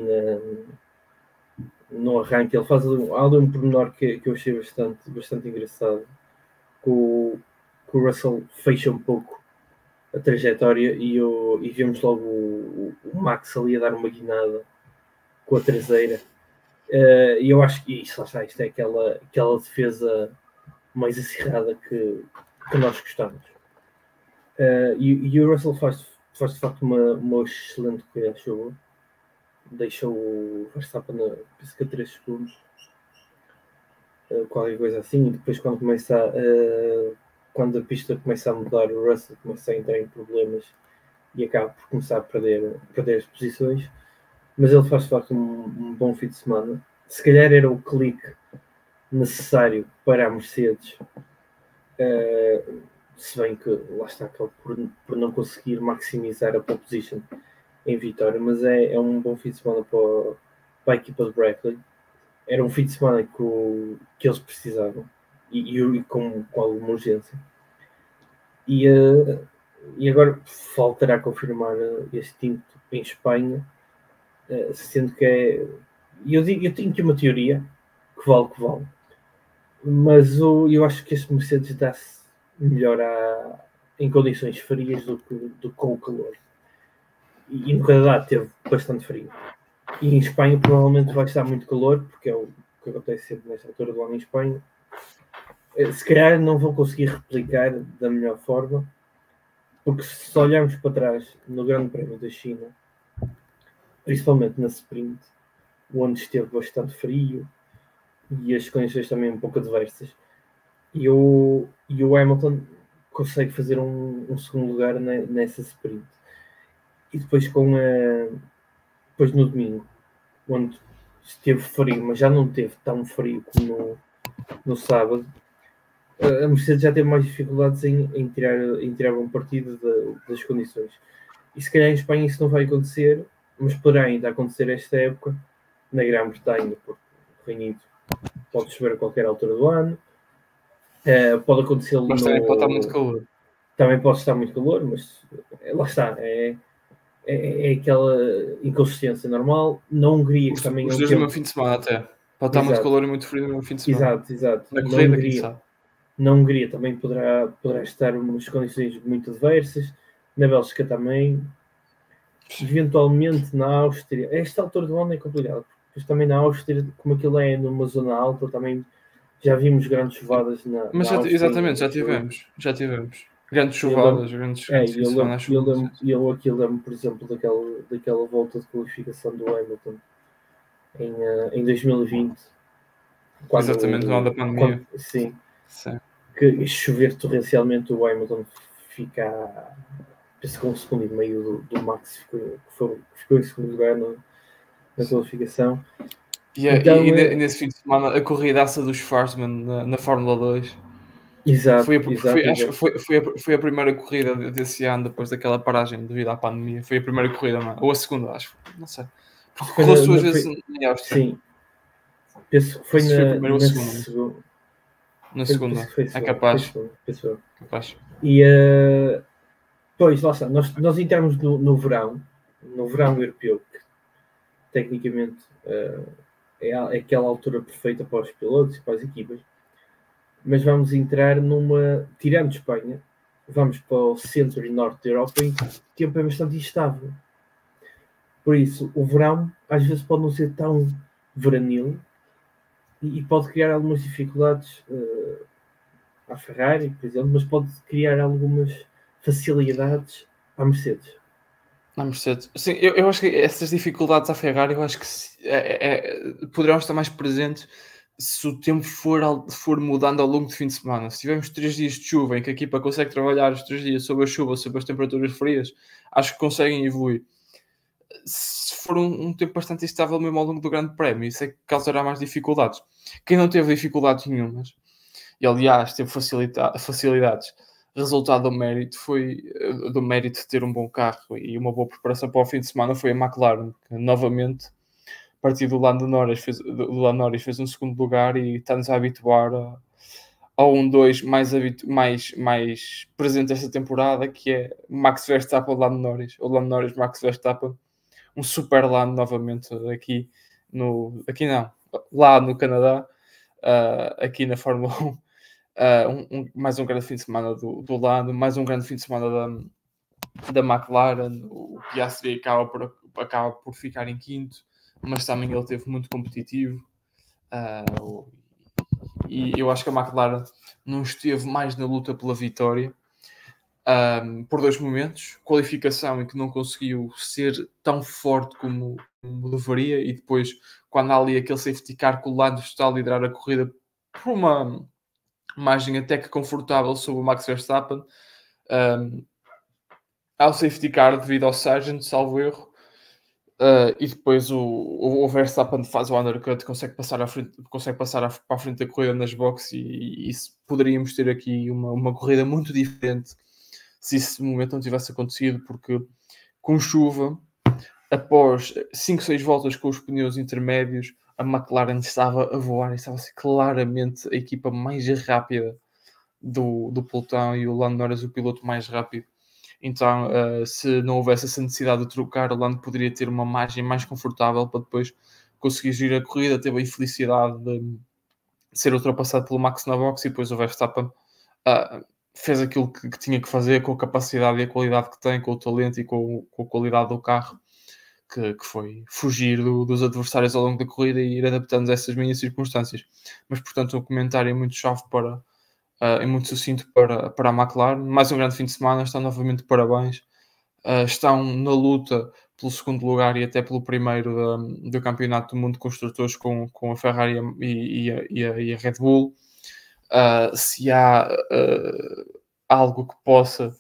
na, no arranque. Ele faz um, há um pormenor que, que eu achei bastante, bastante engraçado, que o, que o Russell fecha um pouco a trajetória e, o, e vemos logo o, o Max ali a dar uma guinada com a traseira. Uh, e eu acho que isso, lá está, isto é aquela, aquela defesa mais acirrada que, que nós gostamos. Uh, e, e o Russell faz, faz de facto uma, uma excelente corrida, achou. Deixa o Verstappen a três segundos, uh, qualquer coisa assim, e depois quando começa a, uh, quando a pista começa a mudar, o Russell começa a entrar em problemas e acaba por começar a perder, perder as posições, mas ele faz de facto um, um bom fim de semana. Se calhar era o clique necessário para a Mercedes, uh, se bem que lá está, acaba por, por não conseguir maximizar a pole position em vitória, mas é, é um bom fim de semana para, para a equipa de Brackley. Era um fim de semana que, o, que eles precisavam e, e com, com alguma urgência. E, uh, e agora faltará confirmar este tinto em Espanha, uh, sendo que é. Eu, digo, eu tenho aqui uma teoria que vale que vale, mas o, eu acho que este Mercedes dá-se melhor a, em condições frias do que, do que com o calor. E, e no Canadá teve bastante frio. E em Espanha provavelmente vai estar muito calor, porque é o que acontece sempre nesta altura do ano em Espanha. Se calhar não vão conseguir replicar da melhor forma, porque se olharmos para trás no Grande Prémio da China, principalmente na sprint, onde esteve bastante frio e as condições também um pouco adversas, e o, e o Hamilton consegue fazer um, um segundo lugar nessa sprint. e depois com a, depois no domingo, onde esteve frio, mas já não teve tão frio como no, no sábado, a Mercedes já teve mais dificuldades em, em, tirar, em tirar um partido de, das condições. E se calhar em Espanha isso não vai acontecer, mas poderá ainda acontecer esta época na Grã-Bretanha, porque o Reino Unido pode chover a qualquer altura do ano. Uh, pode acontecer Mas no... também pode estar muito calor. Também pode estar muito calor, mas lá está. É, é, é aquela inconsistência normal. Na Hungria, Os, que também os é um dois tempo... no mesmo fim de semana até. Pode estar muito Exato. calor e muito frio no mesmo fim de semana. Exato, exato. Na Na corrida, quem Hungria, sabe. na Hungria também poderá, poderá estar umas condições muito adversas. Na Bélgica também. Eventualmente na Áustria. Esta altura do ano é complicado. Mas também na Áustria, como aquilo é numa zona alta, também já vimos grandes chuvadas na, Mas na já, Áustria. exatamente, já tivemos. Já tivemos. Grandes Eu chuvadas, lembro, grandes, é, grandes fins eu de lembro, semana eu chuvosos. lembro, eu aqui lembro, por exemplo, daquela, daquela volta de qualificação do Hamilton em, uh, em dois mil e vinte. Quando, Exatamente, no ano da pandemia. quando, sim, Sim. que chover torrencialmente, o Hamilton fica, penso com um segundo e meio do, do Max, ficou, foi, ficou em segundo lugar na, na qualificação. E, Então, e, e, é, nesse fim de semana, a corridaça dos Schwarzman na, na Fórmula dois. exato, Foi, a, foi, exato, acho que exato. foi, foi, a, foi a primeira corrida desse ano, depois daquela paragem devido à pandemia. Foi a primeira corrida, não é? Ou a segunda, acho. Não sei. Porque Foi correu na, duas na, vezes foi, em Áustria. sim, penso que Não foi sei se foi a na, primeira ou a na segunda. segunda. Na Foi, penso segunda. que foi a É segunda, foi a capaz. segunda, penso eu. capaz. E, uh, pois, lá está, nós, nós entramos no, no verão, no verão europeu, que tecnicamente uh, é, é aquela altura perfeita para os pilotos e para as equipas, mas vamos entrar numa, tirando Espanha, vamos para o centro e norte da Europa em que o tempo é bastante instável. Por isso, o verão às vezes pode não ser tão veranil e, e pode criar algumas dificuldades uh, à Ferrari, por exemplo, mas pode criar algumas facilidades à Mercedes. Na Mercedes. Sim, eu, eu acho que essas dificuldades à Ferrari, eu acho que se, é, é, poderão estar mais presentes se o tempo for, for mudando ao longo do fim de semana. Se tivermos três dias de chuva em que a equipa consegue trabalhar os três dias sob a chuva, sob as temperaturas frias, acho que conseguem evoluir. Se for um, um tempo bastante instável mesmo ao longo do Grande Prémio, isso é que causará mais dificuldades. Quem não teve dificuldades nenhumas, e aliás teve facilidades, resultado do mérito foi do mérito de ter um bom carro e uma boa preparação para o fim de semana foi a McLaren, que novamente a partir do Lando Norris fez, do Lando Norris fez um segundo lugar e está-nos a habituar a, ao um dois mais, mais, mais presente esta temporada, que é Max Verstappen ou Lando Norris, ou Lando Norris Max Verstappen, um super Lando novamente aqui no, aqui não, lá no Canadá, uh, aqui na Fórmula um. Uh, um, um, mais um grande fim de semana do, do Lando, mais um grande fim de semana da, da McLaren. O Piastri acaba por, acaba por ficar em quinto, mas também ele teve muito competitivo. Uh, e eu acho que a McLaren não esteve mais na luta pela vitória um, por dois momentos. Qualificação em que não conseguiu ser tão forte como, como deveria, e depois, quando há ali aquele safety car que o Lando está a liderar a corrida por uma margem até que confortável sobre o Max Verstappen, um, ao safety car devido ao Sargent, salvo erro, uh, e depois o, o Verstappen faz o undercut, consegue passar, à frente, consegue passar à, para a frente da corrida nas boxes, e, e isso, poderíamos ter aqui uma, uma corrida muito diferente se esse momento não tivesse acontecido, porque com chuva, após cinco, seis voltas com os pneus intermédios, a McLaren estava a voar e estava a ser claramente a equipa mais rápida do, do pelotão, e o Lando Norris o piloto mais rápido. Então, uh, se não houvesse essa necessidade de trocar, o Lando poderia ter uma margem mais confortável para depois conseguir girar a corrida. Teve a infelicidade de, de ser ultrapassado pelo Max na box, e depois o Verstappen uh, fez aquilo que, que tinha que fazer, com a capacidade e a qualidade que tem, com o talento e com, com a qualidade do carro, que, que foi fugir do, dos adversários ao longo da corrida e ir adaptando a essas minhas circunstâncias. Mas, portanto, um comentário muito chave para Uh, é muito sucinto para, para a McLaren. Mais um grande fim de semana, estão novamente de parabéns. Uh, estão na luta pelo segundo lugar e até pelo primeiro do, do Campeonato do Mundo de Construtores com, com a Ferrari e, e, a, e, a, e a Red Bull. Uh, se há uh, algo que possa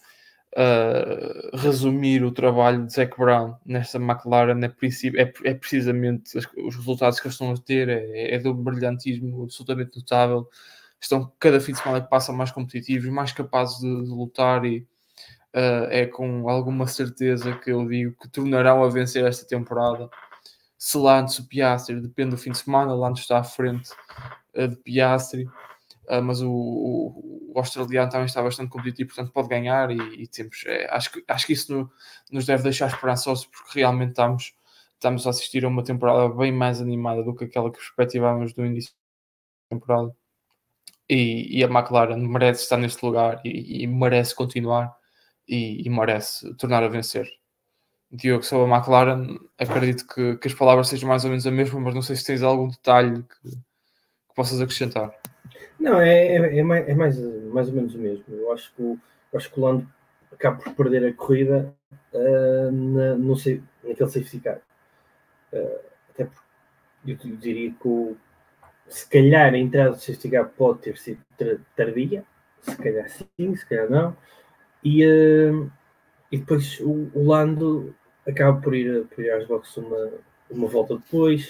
uh, resumir o trabalho de Zac Brown nesta McLaren é, é, é precisamente os resultados que eles estão a ter, é, é de um brilhantismo absolutamente notável. Estão cada fim de semana que passa mais competitivos, mais capazes de, de lutar, e uh, é com alguma certeza que eu digo que tornarão a vencer esta temporada. Se Lance, o Piastri, depende do fim de semana, Lance está à frente uh, de Piastri, uh, mas o, o, o australiano também está bastante competitivo, portanto pode ganhar, e, e temos, é, acho, que, acho que isso no, nos deve deixar esperançosos, porque realmente estamos, estamos a assistir a uma temporada bem mais animada do que aquela que perspectivávamos do início da temporada. E, e a McLaren merece estar neste lugar, e, e merece continuar, e, e merece tornar a vencer. Diogo, sobre a McLaren, acredito que, que as palavras sejam mais ou menos a mesma, mas não sei se tens algum detalhe que, que possas acrescentar. Não, é, é, é, mais, é mais, mais ou menos o mesmo. Eu acho que o, acho que o Lando acaba por perder a corrida uh, na, no, naquele safety car. Uh, até porque eu diria que o, se calhar a entrada do safety car pode ter sido tardia, se calhar sim, se calhar não. E, uh, e depois o, o Lando acaba por ir, por ir às boxes uma, uma volta depois,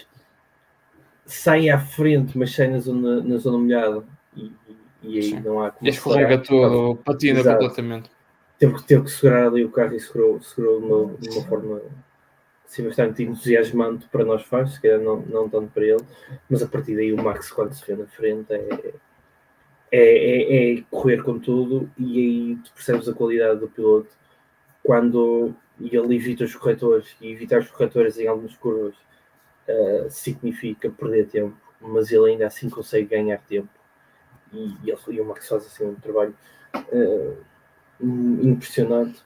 sai à frente, mas sai na zona, na zona molhada, e, e aí Sim. não há como. E escorrega tudo, patina Exato. completamente. Teve, teve que segurar ali o carro, e segurou, segurou de uma, de uma forma assim, bastante entusiasmante para nós fãs, se calhar não, não tanto para ele, mas a partir daí o Max, quando se vê na frente, é, é, é, é correr com tudo, e aí tu percebes a qualidade do piloto quando ele evita os corretores, e evitar os corretores em algumas curvas uh, significa perder tempo, mas ele ainda assim consegue ganhar tempo, e, e, ele, e o Max faz assim um trabalho uh, impressionante,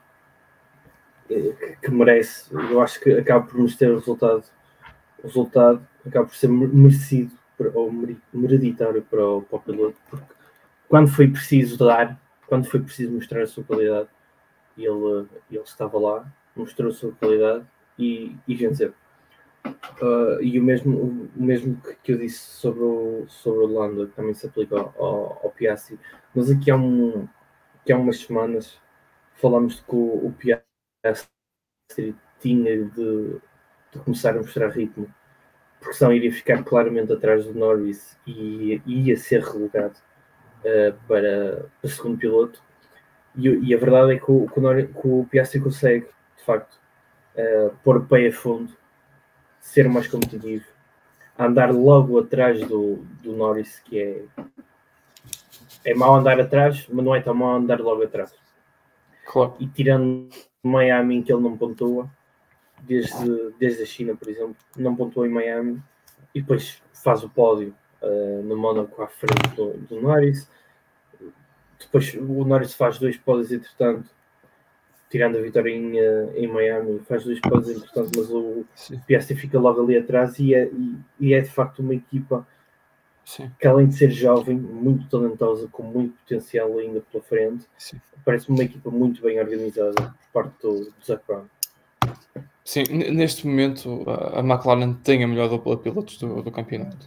uh, que, que merece. Eu acho que acaba por nos ter o resultado, o resultado acaba por ser merecido ou mereditário para o, para o piloto, porque quando foi preciso dar, quando foi preciso mostrar a sua qualidade, ele, ele estava lá, mostrou a sua qualidade e, e venceu. Uh, e o mesmo, o mesmo que, que eu disse sobre o, sobre o Lando também se aplica ao, ao Piastri. Mas aqui há, um, aqui há umas semanas falámos de que o, o Piastri tinha de, de começar a mostrar ritmo, porque senão iria ficar claramente atrás do Norris e, e ia ser relegado uh, para, para segundo piloto. E, e a verdade é que o, que o, Norris, que o Piastri consegue, de facto, uh, pôr o pé a fundo, ser mais competitivo, andar logo atrás do, do Norris, que é é mau andar atrás, mas não é tão mau andar logo atrás. Claro. E tirando Miami, em que ele não pontua, desde, desde a China, por exemplo, não pontua em Miami, e depois faz o pódio uh, no Mónaco à frente do, do Norris. Depois o Norris faz dois pódios, entretanto, tirando a vitória em, uh, em Miami, faz dois pódios, entretanto, mas o Piastri fica logo ali atrás, e é, e, e é de facto uma equipa Sim. que, além de ser jovem, muito talentosa, com muito potencial ainda pela frente, Sim. parece-me uma equipa muito bem organizada por parte do, do Zac Brown. Sim, neste momento a McLaren tem a melhor dupla de pilotos do, do campeonato.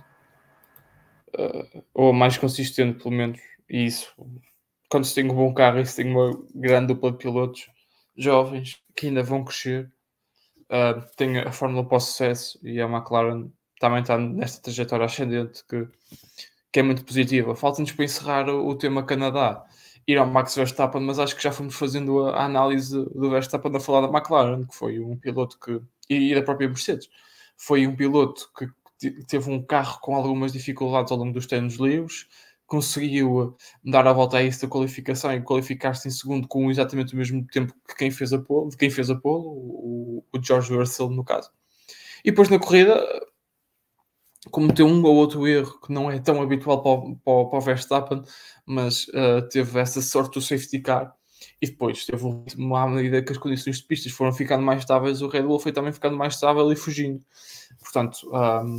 Uh, ou a mais consistente, pelo menos. E isso, quando se tem um bom carro e se tem uma grande dupla de pilotos jovens que ainda vão crescer, uh, tem a fórmula para o sucesso, e a McLaren também está nesta trajetória ascendente que, que é muito positiva. Falta-nos para encerrar o, o tema Canadá, ir ao Max Verstappen, mas acho que já fomos fazendo a, a análise do Verstappen a falar da McLaren, que foi um piloto que, e, e da própria Mercedes, foi um piloto que teve um carro com algumas dificuldades ao longo dos treinos livres, conseguiu dar a volta a isso da qualificação e qualificar-se em segundo com exatamente o mesmo tempo que quem fez a pole, de quem fez a pole, o, o George Russell no caso. E depois na corrida cometeu um ou outro erro que não é tão habitual para o, para o, para o Verstappen, mas uh, teve essa sorte do safety car, e depois teve uma, à medida que as condições de pistas foram ficando mais estáveis, o Red Bull foi também ficando mais estável e fugindo. Portanto, um,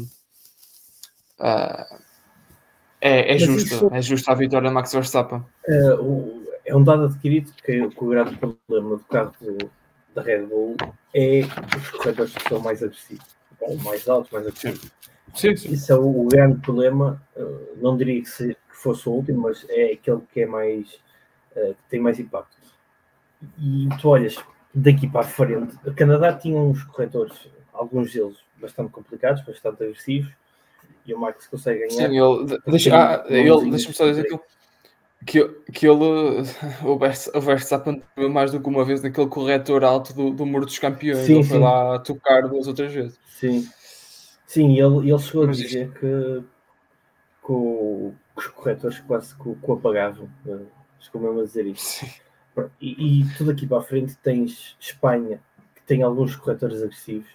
uh, é, é justa, isso, é justa a vitória de Max Verstappen. Uh, o, é um dado adquirido que, que o grande problema do carro do, da Red Bull é os corredores que são mais agressivos, ou mais altos, mais agressivos. Sim, sim. Isso é o, o grande problema. Uh, não diria que, se, que fosse o último, mas é aquele que é mais uh, que tem mais impacto. e tu olhas daqui para a frente, o Canadá tinha uns corretores, alguns deles bastante complicados, bastante agressivos, e o Max consegue ganhar. Sim, ele, deixa, ah, ele, deixa-me só dizer que ele, que, que ele o Verstappen mais do que uma vez naquele corretor alto do, do Muro dos Campeões. Sim, ele foi sim. lá tocar duas ou três vezes. Sim, sim, ele, ele chegou Mas a dizer isto... que, que, o, que os corretores quase que, que o apagavam. Chegou mesmo a dizer isto. Sim. E, e tudo aqui para a frente tens Espanha, que tem alguns corretores agressivos,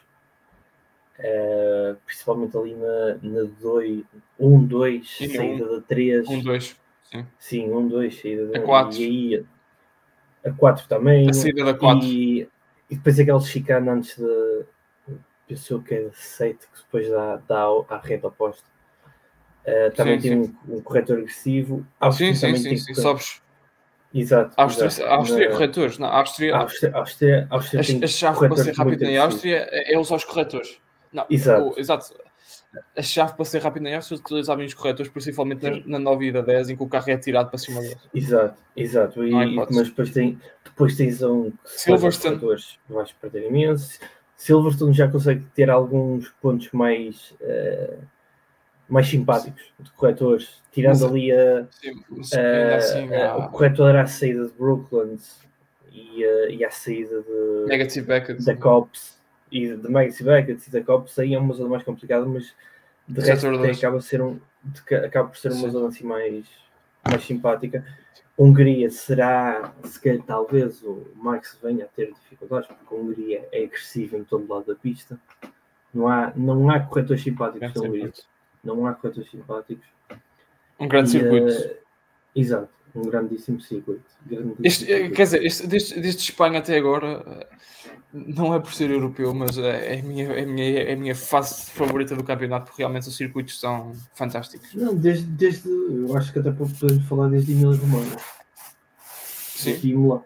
uh, principalmente ali na, na dois, um, dois, saída um, da três. um, dois, sim. Sim, um, dois, saída da a quatro. E aí a quatro também. A saída da quatro. E, e depois aquele chicane antes de. Pensou que é sete, que depois dá, dá à reta oposta. Uh, também sim, tem sim. Um, um corretor agressivo. A Áustria sim, também sim, tem sim, sim. Sabes? Exato. A Áustria, exato. A Áustria Na... corretores. Na Áustria, a Áustria, a Áustria, a Áustria a, tem a chave para ser rápido na Áustria é, é usar os corretores. Não, exato. O, exato. A chave para ser rápido na Áustria é utilizar bem os corretores, principalmente na, na nove e da dez, em que o carro é tirado para cima deles. Exato, exato. E, e, mas depois, tem, depois tens um Silverstone. Corretores, vais perder imenso. Silverstone já consegue ter alguns pontos mais. Uh, mais simpáticos de corretores, tirando mas, ali a, sim, mas a, assim, a, a, o corretor à saída de Brooklands e, a, e à saída de Negative Beckett, da Cops e de Negative Beckett e da Cops, aí é uma zona mais complicada, mas de resto até acaba, ser um, de, acaba por ser uma sim. zona assim mais, mais simpática. Hungria será, se calhar, talvez o Max venha a ter dificuldades, porque a Hungria é agressiva em todo lado da pista. Não há, não há corretores simpáticos na Hungria. Não há corretores simpáticos. Um grande e, circuito. Uh, exato, um grandíssimo circuito. Grandíssimo este, circuito. Quer dizer, este, desde, desde Espanha até agora, não é por ser europeu, mas é, é, a, minha, é, a, minha, é a minha fase favorita do campeonato, porque realmente os circuitos são fantásticos. Não, desde, desde eu acho que até podemos falar desde Emília-Romagna. Sim. Desde Imola.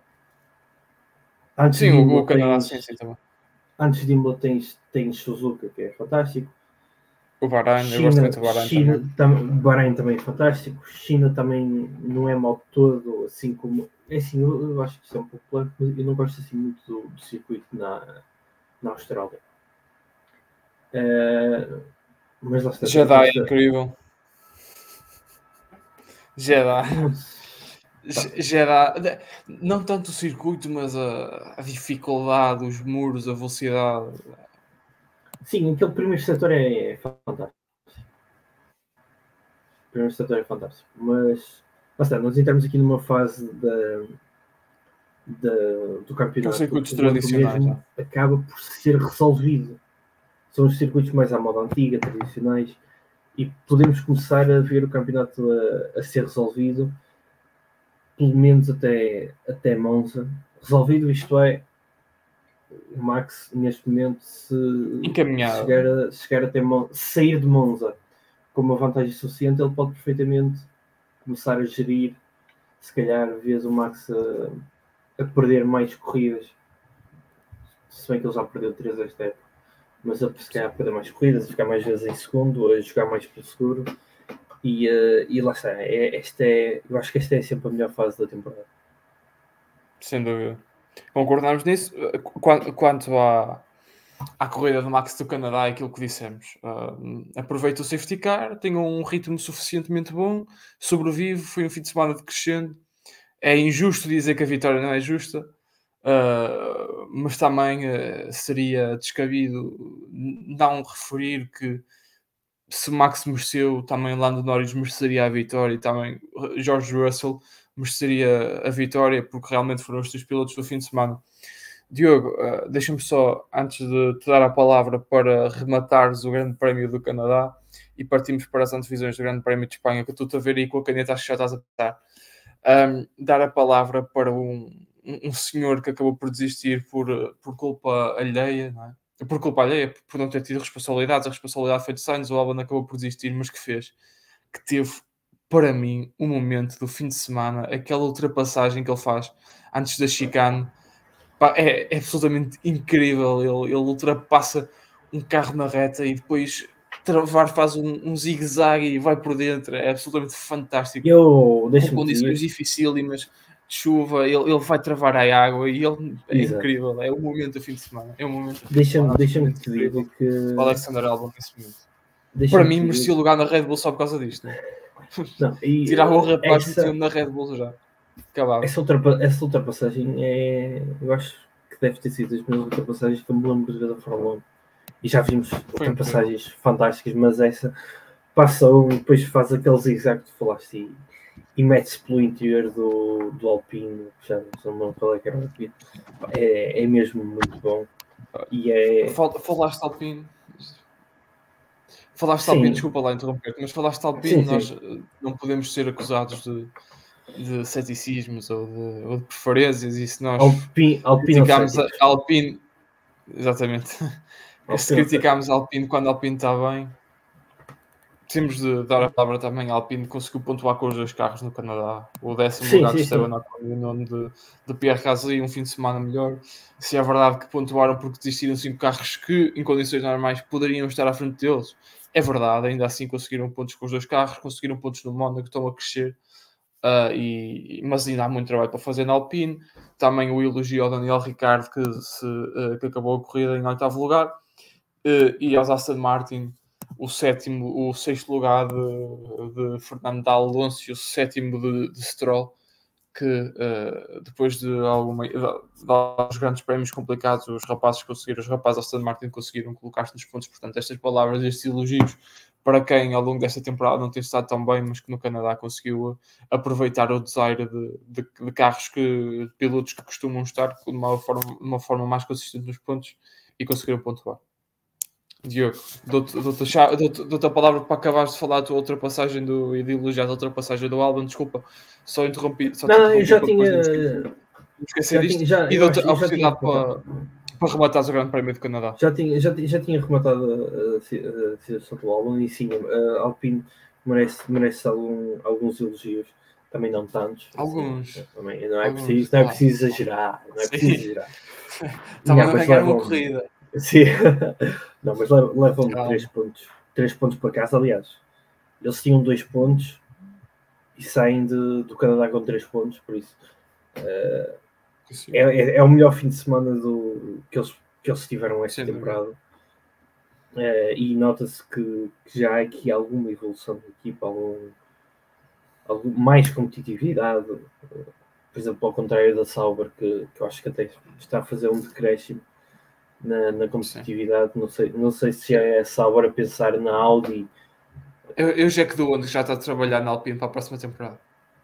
Antes sim, de Imola o Canadá, tens, sim, sim, também. Antes de Imola tens, tens Suzuka, que é fantástico. O Bahrein, China, eu gosto muito do Bahrein China, também. Tam, Bahrein também é fantástico. China também não é mal todo, assim como... É assim, eu, eu acho que isso é um pouco claro, mas eu não gosto assim muito do, do circuito na, na Austrália. Uh, mas lá está. Jeddah é incrível. Jeddah. Jeddah. Não tanto o circuito, mas a, a dificuldade, os muros, a velocidade... Sim, aquele primeiro setor é, é fantástico. O primeiro setor é fantástico. Mas, lá está, nós entramos aqui numa fase da, da, do campeonato. Os circuitos tradicionais mesmo acaba por ser resolvido. São os circuitos mais à moda antiga, tradicionais. E podemos começar a ver o campeonato a, a ser resolvido, pelo menos até, até Monza. Resolvido, isto é, o Max neste momento se encaminhado, chegar, a, chegar até Monza, sair de Monza com uma vantagem suficiente, ele pode perfeitamente começar a gerir, se calhar vês o Max a, a perder mais corridas, se bem que ele já perdeu três esta época, mas a se calhar a perder mais corridas, a ficar mais vezes em segundo, a jogar mais pelo seguro, e, uh, e lá está, é, esta é, eu acho que esta é sempre a melhor fase da temporada. Sem dúvida. Concordamos nisso. Quanto à, à corrida do Max do Canadá, é aquilo que dissemos. Uh, aproveita o safety car, tem um ritmo suficientemente bom, sobrevive, foi um fim de semana decrescente. É injusto dizer que a vitória não é justa, uh, mas também uh, seria descabido não referir que se Max mereceu, também Lando Norris mereceria a vitória e também George Russell mereceria a vitória, porque realmente foram os três pilotos do fim de semana. Diogo, uh, deixa-me só, antes de te dar a palavra para rematares o Grande Prémio do Canadá e partimos para as antevisões do Grande Prémio de Espanha, que eu estou a ver aí com a caneta, acho que já estás a pensar, um, dar a palavra para um, um senhor que acabou por desistir por, por culpa alheia, não é? Por culpa alheia, por não ter tido responsabilidades. A responsabilidade foi de Sainz, o Albon acabou por desistir, mas que fez? Que teve, para mim, um momento do fim de semana, aquela ultrapassagem que ele faz antes da chicane, pá, é, é absolutamente incrível. Ele, ele ultrapassa um carro na reta e depois travar, faz um, um zigue-zague e vai por dentro. É absolutamente fantástico. Eu, com condições dificílimas, chuva, ele, ele vai travar a água e ele é Exato. incrível. É o momento do fim de semana. É o momento do fim Deixa-me de semana. deixa-me Absolutamente te dizer incrível. que. O Alexander Albon nesse momento. Para deixa-me mim, te merecia dizer- lugar na Red Bull só por causa disto. Né? Não, e, Tirava o rapaz e essa, metiam na Red Bull já. Acabava. essa, ultrapa- essa ultrapassagem é. Eu acho que deve ter sido das minhas ultrapassagens que eu me lembro de ver da Fórmula um. E já vimos ultrapassagens fantásticas, mas essa passa um e depois faz aquele zig-zag que tu falaste e, e mete-se pelo interior do, do Alpine, já não lembro qual é que era o Alpine. É, é mesmo muito bom. E é. Fal- Falaste de Alpine. Falaste de Sim. Alpine, desculpa lá interromper, mas falaste de Alpine, Sim, nós sim. eh, não podemos ser acusados de, de ceticismos ou de, ou de preferências, e se nós Alpine, Alpine criticamos a céticos. a Alpine, exatamente, se Alpine criticamos a Alpine quando a Alpine está bem, temos de dar a palavra também à Alpine, que conseguiu pontuar com os dois carros no Canadá, o décimo Sim, lugar sim, de sim. Esteban Ocon e o nono de, de Pierre Gasly, um fim de semana melhor. Se é verdade que pontuaram porque desistiram cinco carros que, em condições normais, poderiam estar à frente deles, é verdade, ainda assim conseguiram pontos com os dois carros, conseguiram pontos no Mónaco, estão a crescer, uh, e, mas ainda há muito trabalho para fazer na Alpine. Também o elogio ao Daniel Ricciardo, que, se, uh, que acabou a corrida em oitavo lugar, uh, e aos Aston Martin, o sétimo, o sexto lugar de, de Fernando Alonso e o sétimo de, de Stroll, que uh, depois de, alguma, de, de alguns grandes prémios complicados, os rapazes conseguiram, os rapazes da Aston Martin conseguiram colocar-se nos pontos. Portanto, estas palavras, estes elogios para quem ao longo desta temporada não tem estado tão bem, mas que no Canadá conseguiu aproveitar o desaire de, de, de carros que, de pilotos que costumam estar de uma forma, de uma forma mais consistente nos pontos e conseguiram pontuar. Diogo, dou-te, dou-te, a chave- dou-te, dou-te a palavra para acabares de falar a tua ultrapassagem do, e de elogiar a ultrapassagem do Albon. Desculpa, só interrompi. Só te Não, eu interrompi já para tinha. depois não esquecer, não esquecer Já disto. tinha já, E eu dou-te acho, a eu já tinha oportunidade para, rematado. para rematares o Grande Prémio do Canadá. Já tinha, já, tinha- já tinha rematado a, a, a situação do Albon e sim, a Alpine merece, merece algum, alguns elogios, também não tantos. Alguns. Assim, também, não, é Alguns, preciso, não é claro. preciso exagerar. Não é Sim. preciso exagerar. Estavam Não, a mas ganhar uma levam- corrida. Sim. Não, mas levam, levam Calma. três pontos, três pontos para casa. Aliás, eles tinham dois pontos e saem de, do Canadá com três pontos, por isso uh, é, é, é o melhor fim de semana do, que, eles, que eles tiveram esta Sim, temporada. Uh, e nota-se que, que já há aqui alguma evolução da equipa, algum, algum, mais competitividade. Uh, por exemplo, ao contrário da Sauber, que, que eu acho que até está a fazer um decréscimo na, na competitividade. Não sei, não sei se é a Sauber a pensar na Audi. Eu, eu já que do onde já está a trabalhar na Alpine para a próxima temporada.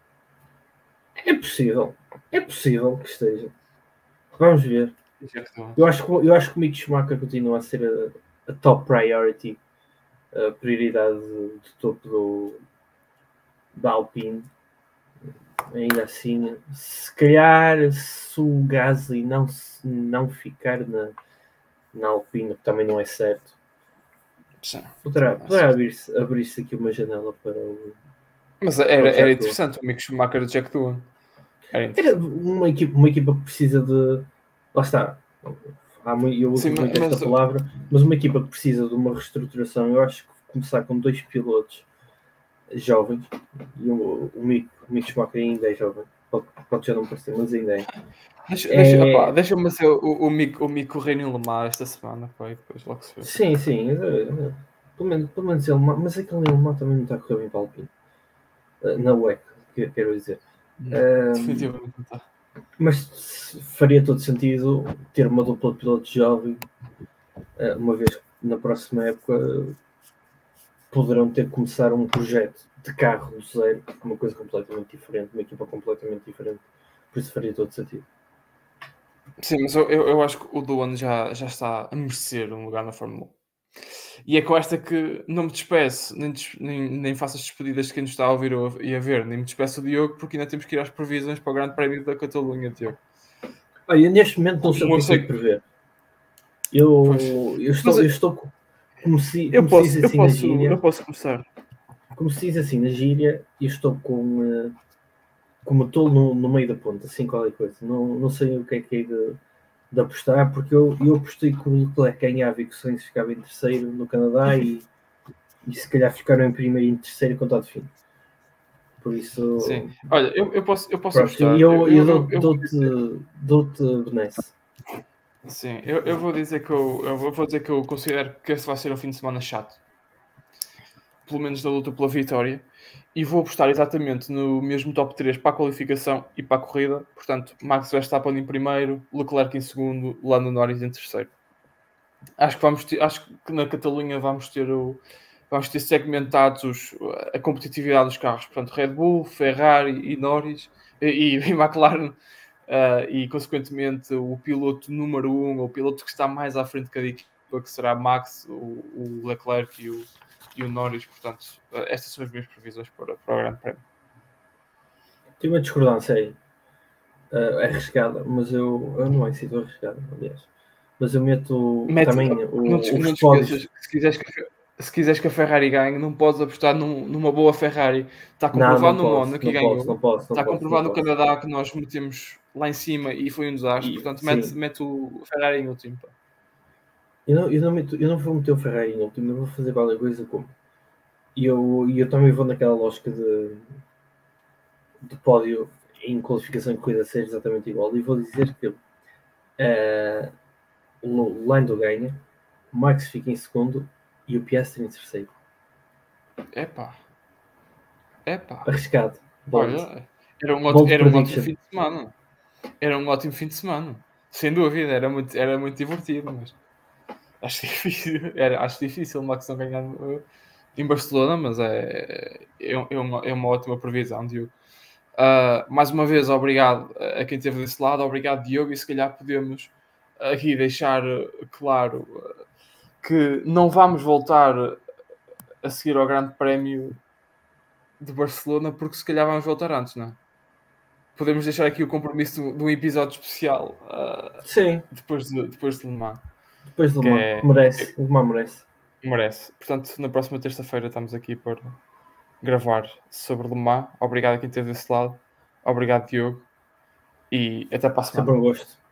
É possível, é possível que esteja. Vamos ver. Já que do Eu acho que, eu acho que o Mick Schumacher continua a ser a, a top priority, a prioridade de, de topo do, da Alpine. Ainda assim, se calhar se o Gasly não, não ficar na, na Alpine, que também não é certo, Sim. poderá, poderá abrir-se, abrir-se aqui uma janela para o. Mas era, era interessante o Mick Schumacher de Jack Doohan. Era, era uma equipa, uma equipa que precisa de. Lá está. Há muito, eu uso Sim, muito mas, esta palavra, mas uma equipa que precisa de uma reestruturação, eu acho que começar com dois pilotos jovens, e o, o, Mick, o Mick Schumacher ainda é jovem, pode, pode já não parecer, mas ainda é. Deixa, é... deixa, opa, deixa-me ser o, o, Mick, o Mick correndo em Le Mans esta semana, pá, depois logo se vê. Sim, sim, é, é, pelo menos, pelo menos ele, mas aquele Le Mans também não está a correr bem para o Alpine, na U E C, quero dizer. Não, um, definitivamente não está. Mas faria todo sentido ter uma dupla de pilotos jovem, uma vez que na próxima época poderão ter que começar um projeto de carro do zero, uma coisa completamente diferente, uma equipa completamente diferente, por isso faria todo sentido. Sim, mas eu, eu, eu acho que o Doohan já, já está a merecer um lugar na Fórmula um. E é com esta que não me despeço, nem, nem, nem faço as despedidas de quem nos está a ouvir e a ver, nem me despeço do Diogo, porque ainda temos que ir às previsões para o Grande Prémio da Catalunha, Diogo. Olha, neste momento não sei o que sei prever. Eu, eu, estou, eu estou como se, eu como posso, se diz assim eu posso, na gíria. Eu posso começar. Como se diz assim na gíria, eu estou com como estou no, no meio da ponta, assim qualquer coisa. Não, não sei o que é que é de, de apostar, porque eu, eu apostei que o Leclerc ganhava e que o Sainz ficava em terceiro no Canadá e, e se calhar ficaram em primeiro e em terceiro com todo fim. Por isso. Sim. Olha, eu, eu posso, eu posso Pronto, apostar. eu, eu, eu, dou- eu- dou-te dou-te benesse. Sim, eu, eu vou dizer que eu, eu vou dizer que eu considero que este vai ser um fim de semana chato. Pelo menos da luta pela vitória. E vou apostar exatamente no mesmo top três para a qualificação e para a corrida. Portanto, Max Verstappen em primeiro, Leclerc em segundo, Lando Norris em terceiro. Acho que vamos ter, acho que na Catalunha vamos ter o, vamos ter segmentados os, a competitividade dos carros. Portanto, Red Bull, Ferrari e Norris e, e McLaren. Uh, e consequentemente o piloto número um, ou o piloto que está mais à frente de cada equipa, que será Max, o, o Leclerc e o, e o Norris. Portanto, uh, estas são as minhas previsões para, para o Grande Prémio. Tenho uma discordância aí. Uh, é arriscada, mas eu, eu não é sido arriscada, aliás. Mas eu meto Mete, também não, o, te, os não te pódios. esqueças que se quiseres que, se quiseres que a Ferrari ganhe, não podes apostar num, numa boa Ferrari. Está comprovado Não, não no posso, Mónaco não que ganhou. posso, não posso, não Está posso, comprovado não no posso. Canadá que nós metemos lá em cima e foi um desastre. E, Portanto, sim. mete, mete o Ferrari em último. pá. Eu não, eu, não meto, eu não vou meter o Ferrari em último, eu vou fazer qualquer coisa como. E eu, e eu também vou naquela lógica de, de pódio em qualificação de corrida ser exatamente igual. E vou dizer que uh, o Lando ganha, o Max fica em segundo e o Piastri em terceiro. Epá. Epá. Arriscado. Bold. Olha, era um, Bold ótimo, era um ótimo prediction. fim de semana. Era um ótimo fim de semana. Sem dúvida, era muito, era muito divertido, mas acho difícil, era, acho difícil o Max não ganhar uh, em Barcelona, mas é, é, é, uma, é uma ótima previsão, Diogo. Uh, mais uma vez, obrigado a quem esteve desse lado, obrigado, Diogo, e se calhar podemos aqui deixar claro uh, que não vamos voltar a seguir ao Grande Prémio de Barcelona, porque se calhar vamos voltar antes, não é? Podemos deixar aqui o compromisso de um episódio especial uh, Sim. depois de, depois de Le Mans. Depois do Le Mans. É, merece. É, Le Mans merece. Merece. Portanto, na próxima terça-feira estamos aqui para gravar sobre Le Mans. Obrigado a quem esteve desse lado. Obrigado, Diogo. E até para a semana. Sempre um gosto.